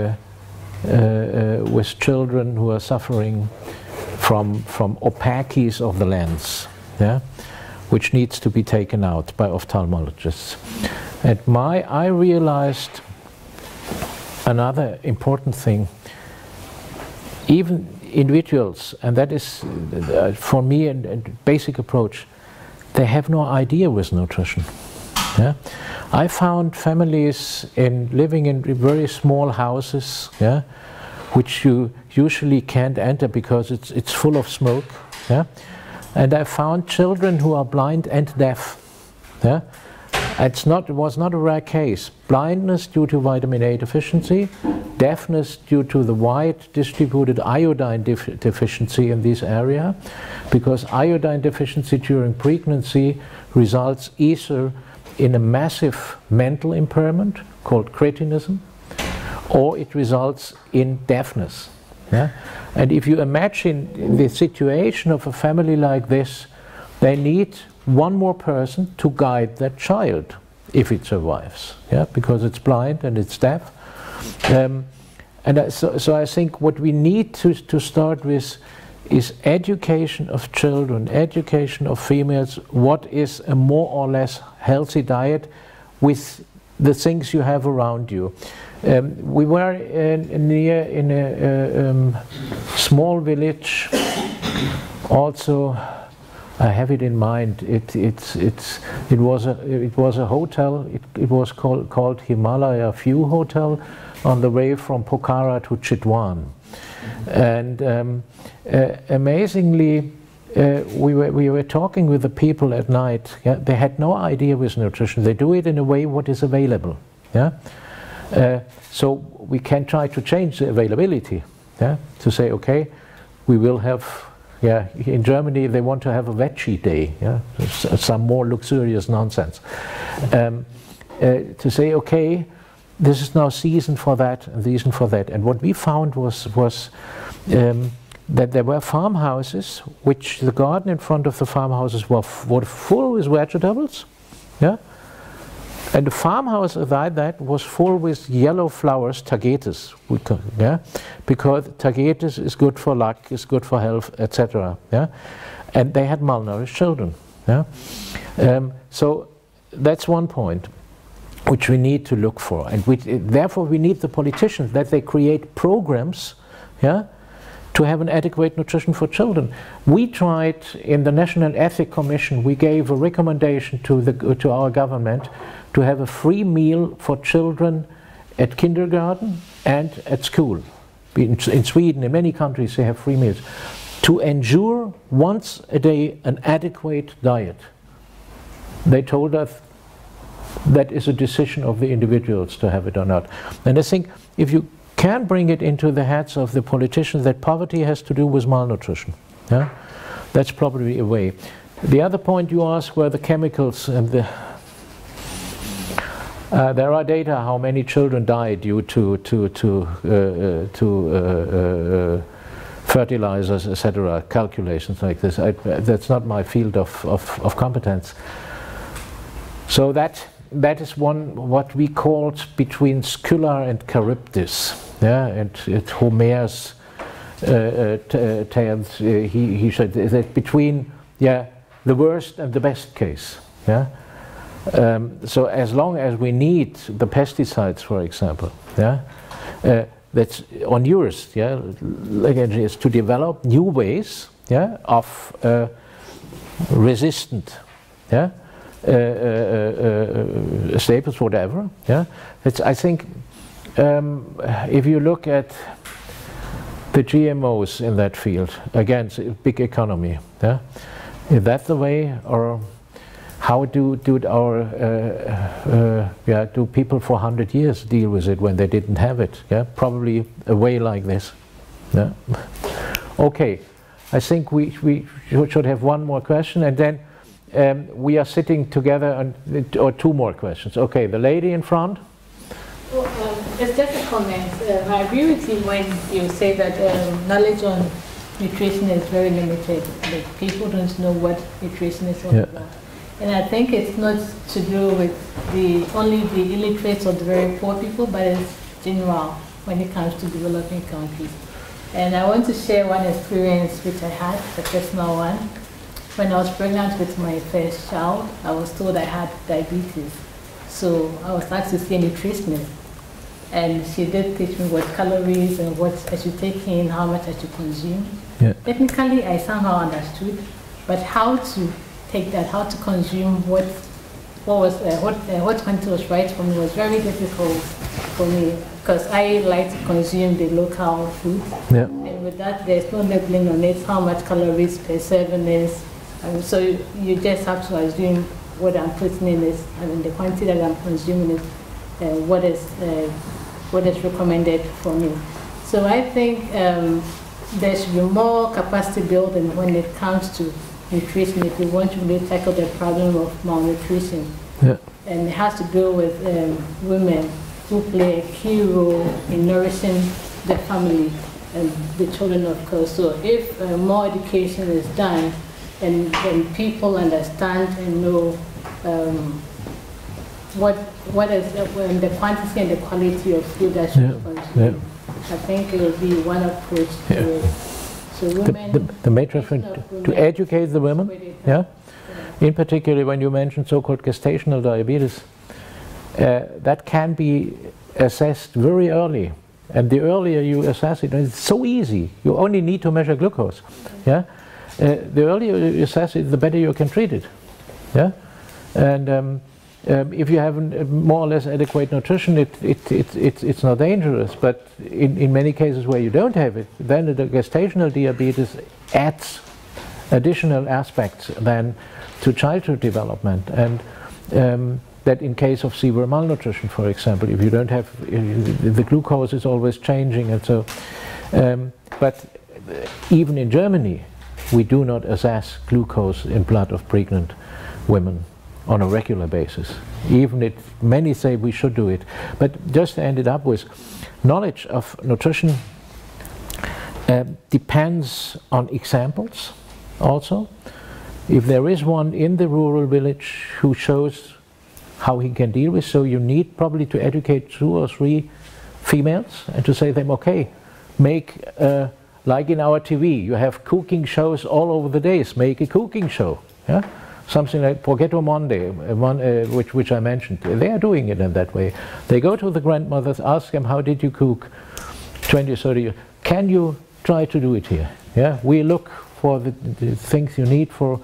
children who are suffering from opacities of the lens, which needs to be taken out by ophthalmologists. And I realized another important thing. Even individuals, and that is for me a basic approach, they have no idea with nutrition. I found families living in very small houses, which you usually can't enter because it's full of smoke. And I found children who are blind and deaf. It was not a rare case. Blindness due to vitamin A deficiency, deafness due to the wide distributed iodine deficiency in this area, because iodine deficiency during pregnancy results either in a massive mental impairment called cretinism, or it results in deafness. And if you imagine the situation of a family like this, they need one more person to guide that child if it survives, because it's blind and it's deaf. So I think what we need to start with is education of children, education of females, what is a more or less healthy diet with the things you have around you. We were in a small village Also, I have it in mind. It was a hotel. It was called Himalaya View Hotel, on the way from Pokhara to Chitwan, and amazingly, we were talking with the people at night. Yeah? They had no idea with nutrition. They do it in a way what is available. Yeah. So we can try to change the availability. Yeah. To say, okay, we will have. Yeah, in Germany they want to have a veggie day, yeah, some more luxurious nonsense. To say, okay, this is now season for that and season for that. And what we found was that there were farmhouses, which the garden in front of the farmhouses were full with vegetables, yeah, and the farmhouse beside that was full with yellow flowers, tagetes, yeah, because tagetes is good for luck, is good for health, etc. Yeah, and they had malnourished children. Yeah, so that's one point which we need to look for, and therefore we need the politicians, that they create programs, yeah, to have an adequate nutrition for children. We tried in the National Ethics Commission. We gave a recommendation to our government to have a free meal for children at kindergarten and at school. In Sweden, in many countries, they have free meals. To ensure once a day an adequate diet. They told us that is a decision of the individuals to have it or not. And I think if you can bring it into the heads of the politicians that poverty has to do with malnutrition, yeah? That's probably a way. The other point you asked were the chemicals and the there are data how many children die due to fertilizers, etc. Calculations like this. That's not my field of competence. So that is what we called between Scylla and Charybdis. Yeah, and Homer's tales. He said that between the worst and the best case. Yeah. So as long as we need the pesticides, for example, yeah, that's on yours, yeah, again, is to develop new ways, yeah, of resistant, yeah, staples, whatever, yeah. I think if you look at the GMOs in that field, again, it's a big economy, yeah. Is that the way, or how do people for 100 years deal with it when they didn't have it? Yeah, probably a way like this. Yeah. Okay, I think we should have one more question, and then we are sitting together, or two more questions. Okay, the lady in front. Well, it's just a comment. I agree with you when you say that knowledge on nutrition is very limited. Like, people don't know what nutrition is all about. And I think it's not to do with only the illiterate or the very poor people, but it's general when it comes to developing countries. And I want to share one experience which I had, a personal one. When I was pregnant with my first child, I was told I had diabetes. So I was asked to see a nutritionist. And she did teach me what calories and what I should take in, how much I should consume. Yeah. Technically, I somehow understood, but how to take that, how to consume what quantity was right for me was very difficult for me, because I like to consume the local food. Yeah. And with that, there's no labeling on it, how much calories per serving is. So you just have to assume what I'm putting in is, the quantity that I'm consuming is what is recommended for me. So I think there should be more capacity building when it comes to nutrition if we want to really tackle the problem of malnutrition. Yeah. And it has to do with women who play a key role in nourishing the family and the children, of course. So if more education is done and people understand and know what is the quantity and the quality of food that should consume, I think it will be one approach to it. So women, the major thing to educate the women, yeah. In particular, when you mention so-called gestational diabetes, that can be assessed very early, and the earlier you assess it, it's so easy. You only need to measure glucose, yeah. the earlier you assess it, the better you can treat it. Yeah, and if you have more or less adequate nutrition, it's not dangerous. But in many cases where you don't have it, then the gestational diabetes adds additional aspects then to childhood development, and that in case of severe malnutrition, for example, if you don't have the glucose is always changing, and so. But even in Germany, we do not assess glucose in blood of pregnant women on a regular basis. Even if many say we should do it. But just to end it up with, knowledge of nutrition depends on examples also. If there is one in the rural village who shows how he can deal with, so you need probably to educate 2 or 3 females and to say to them, okay, make like in our TV, you have cooking shows all over the days, make a cooking show. Yeah? Something like Progetto Monday, which I mentioned. They are doing it in that way. They go to the grandmothers, ask them, how did you cook 20 or 30 years? Can you try to do it here? Yeah? We look for the things you need for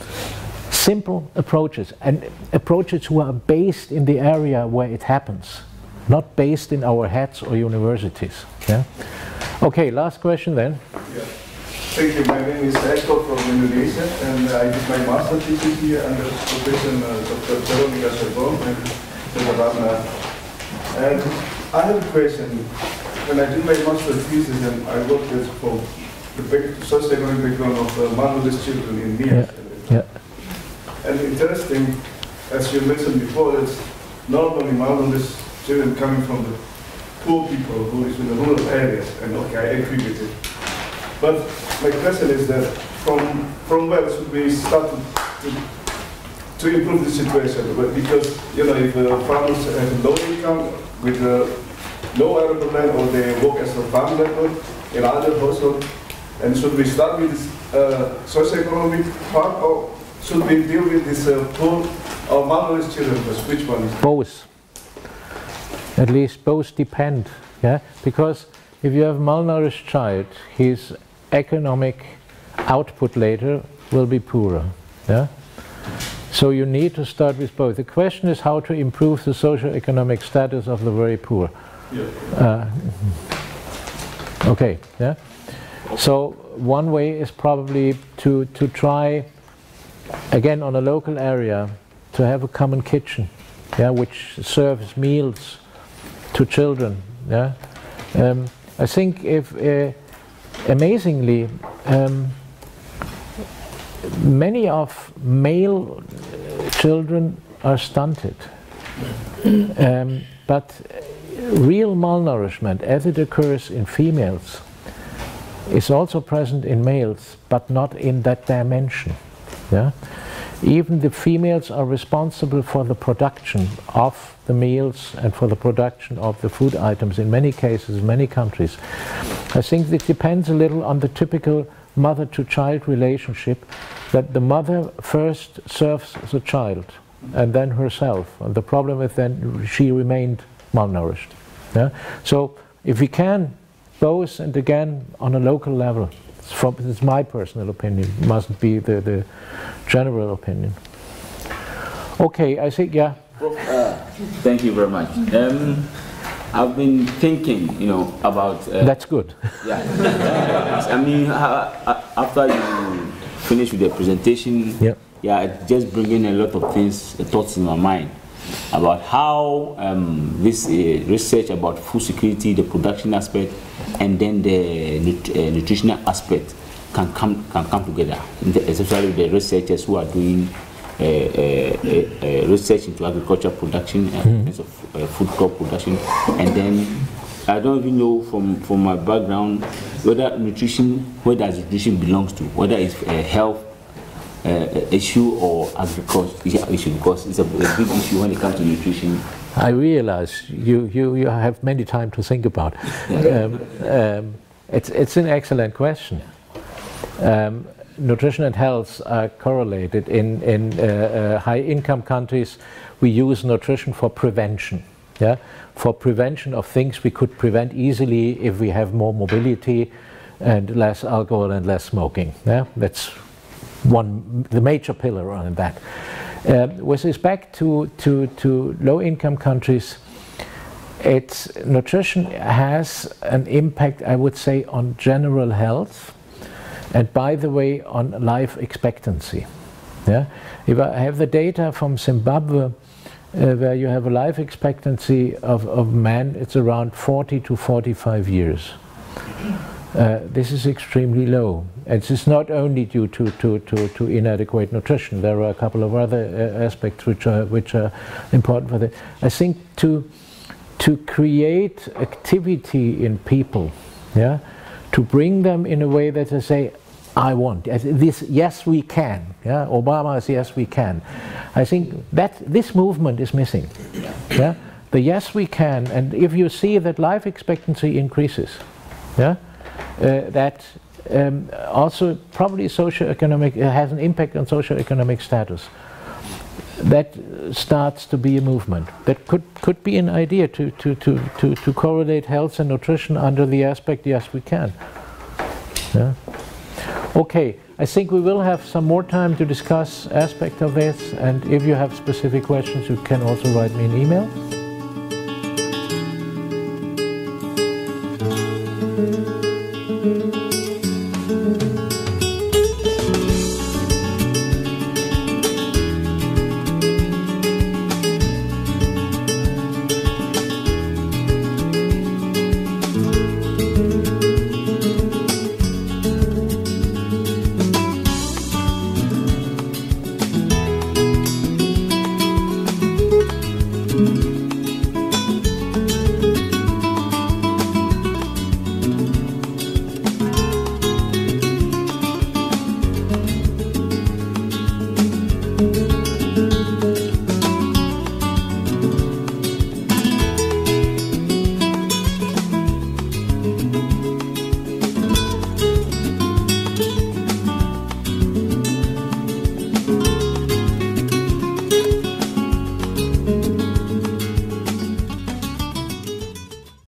simple approaches, and approaches who are based in the area where it happens, not based in our heads or universities. Yeah? Okay, last question then. Yeah. Thank you. My name is Eko from Indonesia, and I did my master thesis here under Professor Dr. Veronica Sebom and Dr. Ratna. And I have a question. When I did my master thesis, and I worked with for the socio-economic background of motherless children in Nias. Yeah. And interesting, as you mentioned before, it's not only motherless children coming from the poor people who is in the rural areas, and okay, I agree with it. But my question is that from where should we start to improve the situation? But because, you know, if farmers have low income with low arable land, or they work as a farm labor in other households, and should we start with this socio-economic part, or should we deal with this poor or motherless children? Which one is it? Both. At least both depend. Yeah? Because if you have a malnourished child, his economic output later will be poorer. Yeah? So you need to start with both. The question is how to improve the socio-economic status of the very poor. Yeah. Okay. Yeah? So one way is probably to try, again on a local area, to have a common kitchen, yeah, which serves meals to children. Yeah? I think if amazingly many of male children are stunted, but real malnourishment, as it occurs in females, is also present in males, but not in that dimension. Yeah? Even the females are responsible for the production of the meals and for the production of the food items in many cases, in many countries. I think it depends a little on the typical mother-to-child relationship, that the mother first serves the child and then herself. And the problem is then she remained malnourished. Yeah? So if we can, both, and again on a local level, it's my personal opinion, it mustn't be the general opinion. Okay, I think, yeah. Thank you very much. I've been thinking, you know, about... That's good. Yeah. I mean, after you finish with the presentation, yeah, it just brings in a lot of things, thoughts in my mind about how this research about food security, the production aspect, and then the nutritional aspect can come together, especially the researchers who are doing research into agricultural production and food crop production. And then I don't even know from my background whether nutrition, where does nutrition belongs to, whether it's a health issue or agriculture issue, because it's a big issue when it comes to nutrition. I realize you have many time to think about. It's an excellent question. Nutrition and health are correlated. In high-income countries, we use nutrition for prevention. Yeah? For prevention of things we could prevent easily if we have more mobility, and less alcohol and less smoking. Yeah? That's the major pillar on that. With respect to low-income countries, nutrition has an impact, I would say, on general health, and by the way, on life expectancy. Yeah? If I have the data from Zimbabwe, where you have a life expectancy of man, it's around 40 to 45 years. This is extremely low. This is not only due to inadequate nutrition. There are a couple of other aspects which are important for that. I think to create activity in people, yeah, to bring them in a way that they say, I want this. Yes, we can. Yeah, Obama's yes, we can. I think that this movement is missing. Yeah, the yes, we can. And if you see that life expectancy increases, yeah, that also probably socioeconomic has an impact on socioeconomic status. That starts to be a movement. That could be an idea to correlate health and nutrition under the aspect yes, we can. Yeah. Okay, I think we will have some more time to discuss aspect of this, and if you have specific questions, you can also write me an email.